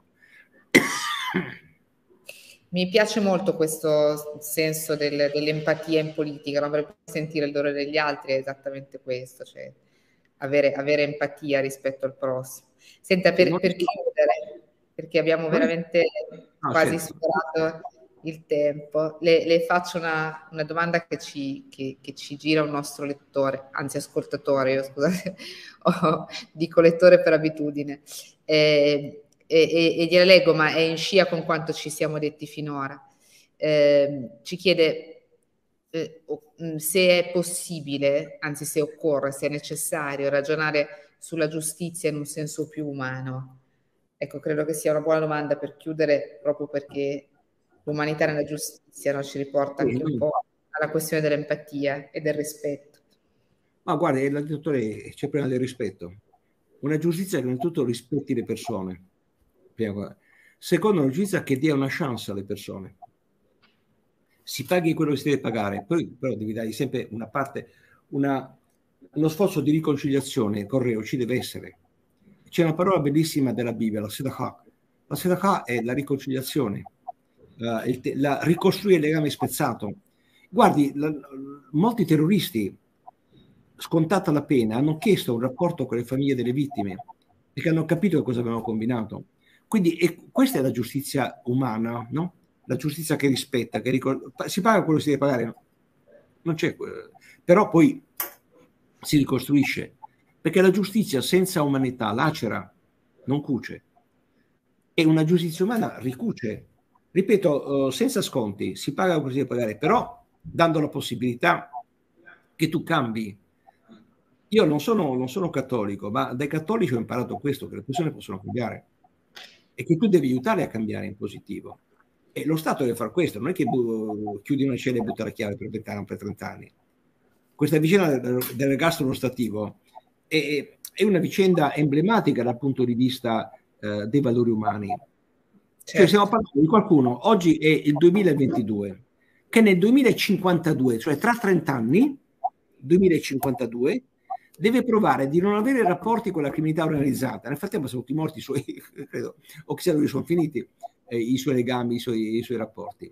Mi piace molto questo senso dell'empatia in politica, non per sentire il dolore degli altri, è esattamente questo, cioè avere empatia rispetto al prossimo. Senta, per chiudere, perché abbiamo veramente quasi superato il tempo, le faccio una domanda che ci gira un nostro lettore, anzi ascoltatore, io scusate, dico lettore per abitudine. E gliela leggo, ma è in scia con quanto ci siamo detti finora. Ci chiede se è possibile, anzi se occorre, se è necessario ragionare sulla giustizia in un senso più umano. Ecco, credo che sia una buona domanda per chiudere, proprio perché l'umanità nella giustizia ci riporta anche un po' alla questione dell'empatia e del rispetto. Ma guarda, dottore, c'è prima del rispetto. Una giustizia che innanzitutto rispetti le persone. Secondo, una giustizia che dia una chance alle persone. Si paghi quello che si deve pagare, poi però devi dargli sempre una parte, uno sforzo di riconciliazione, correo, ci deve essere. C'è una parola bellissima della Bibbia, la Sedakah. La Sedakah è la riconciliazione, la ricostruire il legame spezzato. Guardi, molti terroristi, scontata la pena, hanno chiesto un rapporto con le famiglie delle vittime, perché hanno capito cosa avevano combinato. Quindi questa è la giustizia umana, no? La giustizia che rispetta, si paga quello che si deve pagare, no? Non c'è, però poi si ricostruisce, perché la giustizia senza umanità lacera, non cuce, e una giustizia umana ricuce. Ripeto, senza sconti, si paga quello che si deve pagare, però dando la possibilità che tu cambi. Io non sono cattolico, ma dai cattolici ho imparato questo, che le persone possono cambiare e che tu devi aiutarle a cambiare in positivo. E lo Stato deve fare questo, non è che chiudi una cella e butta la chiave per 20 anni, per 30 anni. Questa vicenda dell'ergastolo stativo è una vicenda emblematica dal punto di vista dei valori umani. Certo. Cioè stiamo parlando di qualcuno, oggi è il 2022, che nel 2052, cioè tra 30 anni, 2052, deve provare di non avere rapporti con la criminalità organizzata. Nel frattempo sono tutti morti i suoi, credo, o chissà dove sono finiti i suoi legami, i suoi rapporti.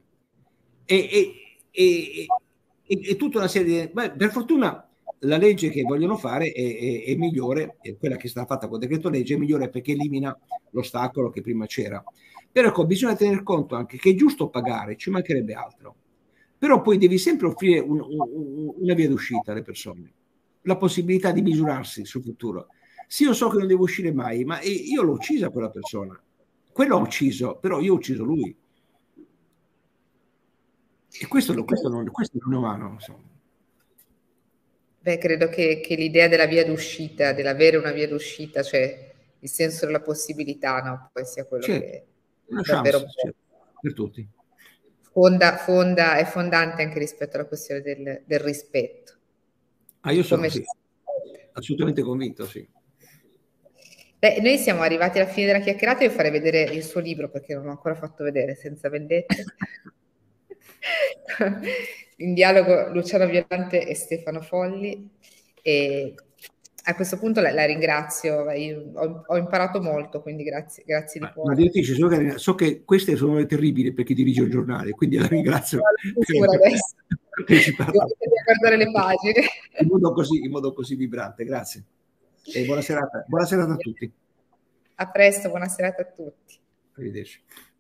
E tutta una serie di... per fortuna la legge che vogliono fare è migliore, quella che è stata fatta con il decreto legge è migliore perché elimina l'ostacolo che prima c'era. Però ecco, bisogna tener conto anche che è giusto pagare, ci mancherebbe altro. Però poi devi sempre offrire una via d'uscita alle persone, la possibilità di misurarsi sul futuro. Sì, io so che non devo uscire mai, ma io l'ho uccisa quella persona. Quello ho ucciso, però io ho ucciso lui. E questo non è umano, insomma. Beh, credo che l'idea della via d'uscita, dell'avere una via d'uscita, cioè il senso della possibilità, no? Poi sia quello che una davvero chance per tutti. È fondante anche rispetto alla questione del rispetto. Io sono assolutamente convinto, sì. Beh, noi siamo arrivati alla fine della chiacchierata. Io farei vedere il suo libro perché non l'ho ancora fatto vedere, Senza vendette. In dialogo Luciano Violante e Stefano Folli. E a questo punto la ringrazio. Io ho imparato molto, quindi grazie di cuore. Ma direttrice, so che queste sono le terribili per chi dirige un giornale, quindi la ringrazio per partecipato. Devo guardare le pagine in modo così vibrante. Grazie e buona serata a tutti. A presto, buona serata a tutti. Arrivederci.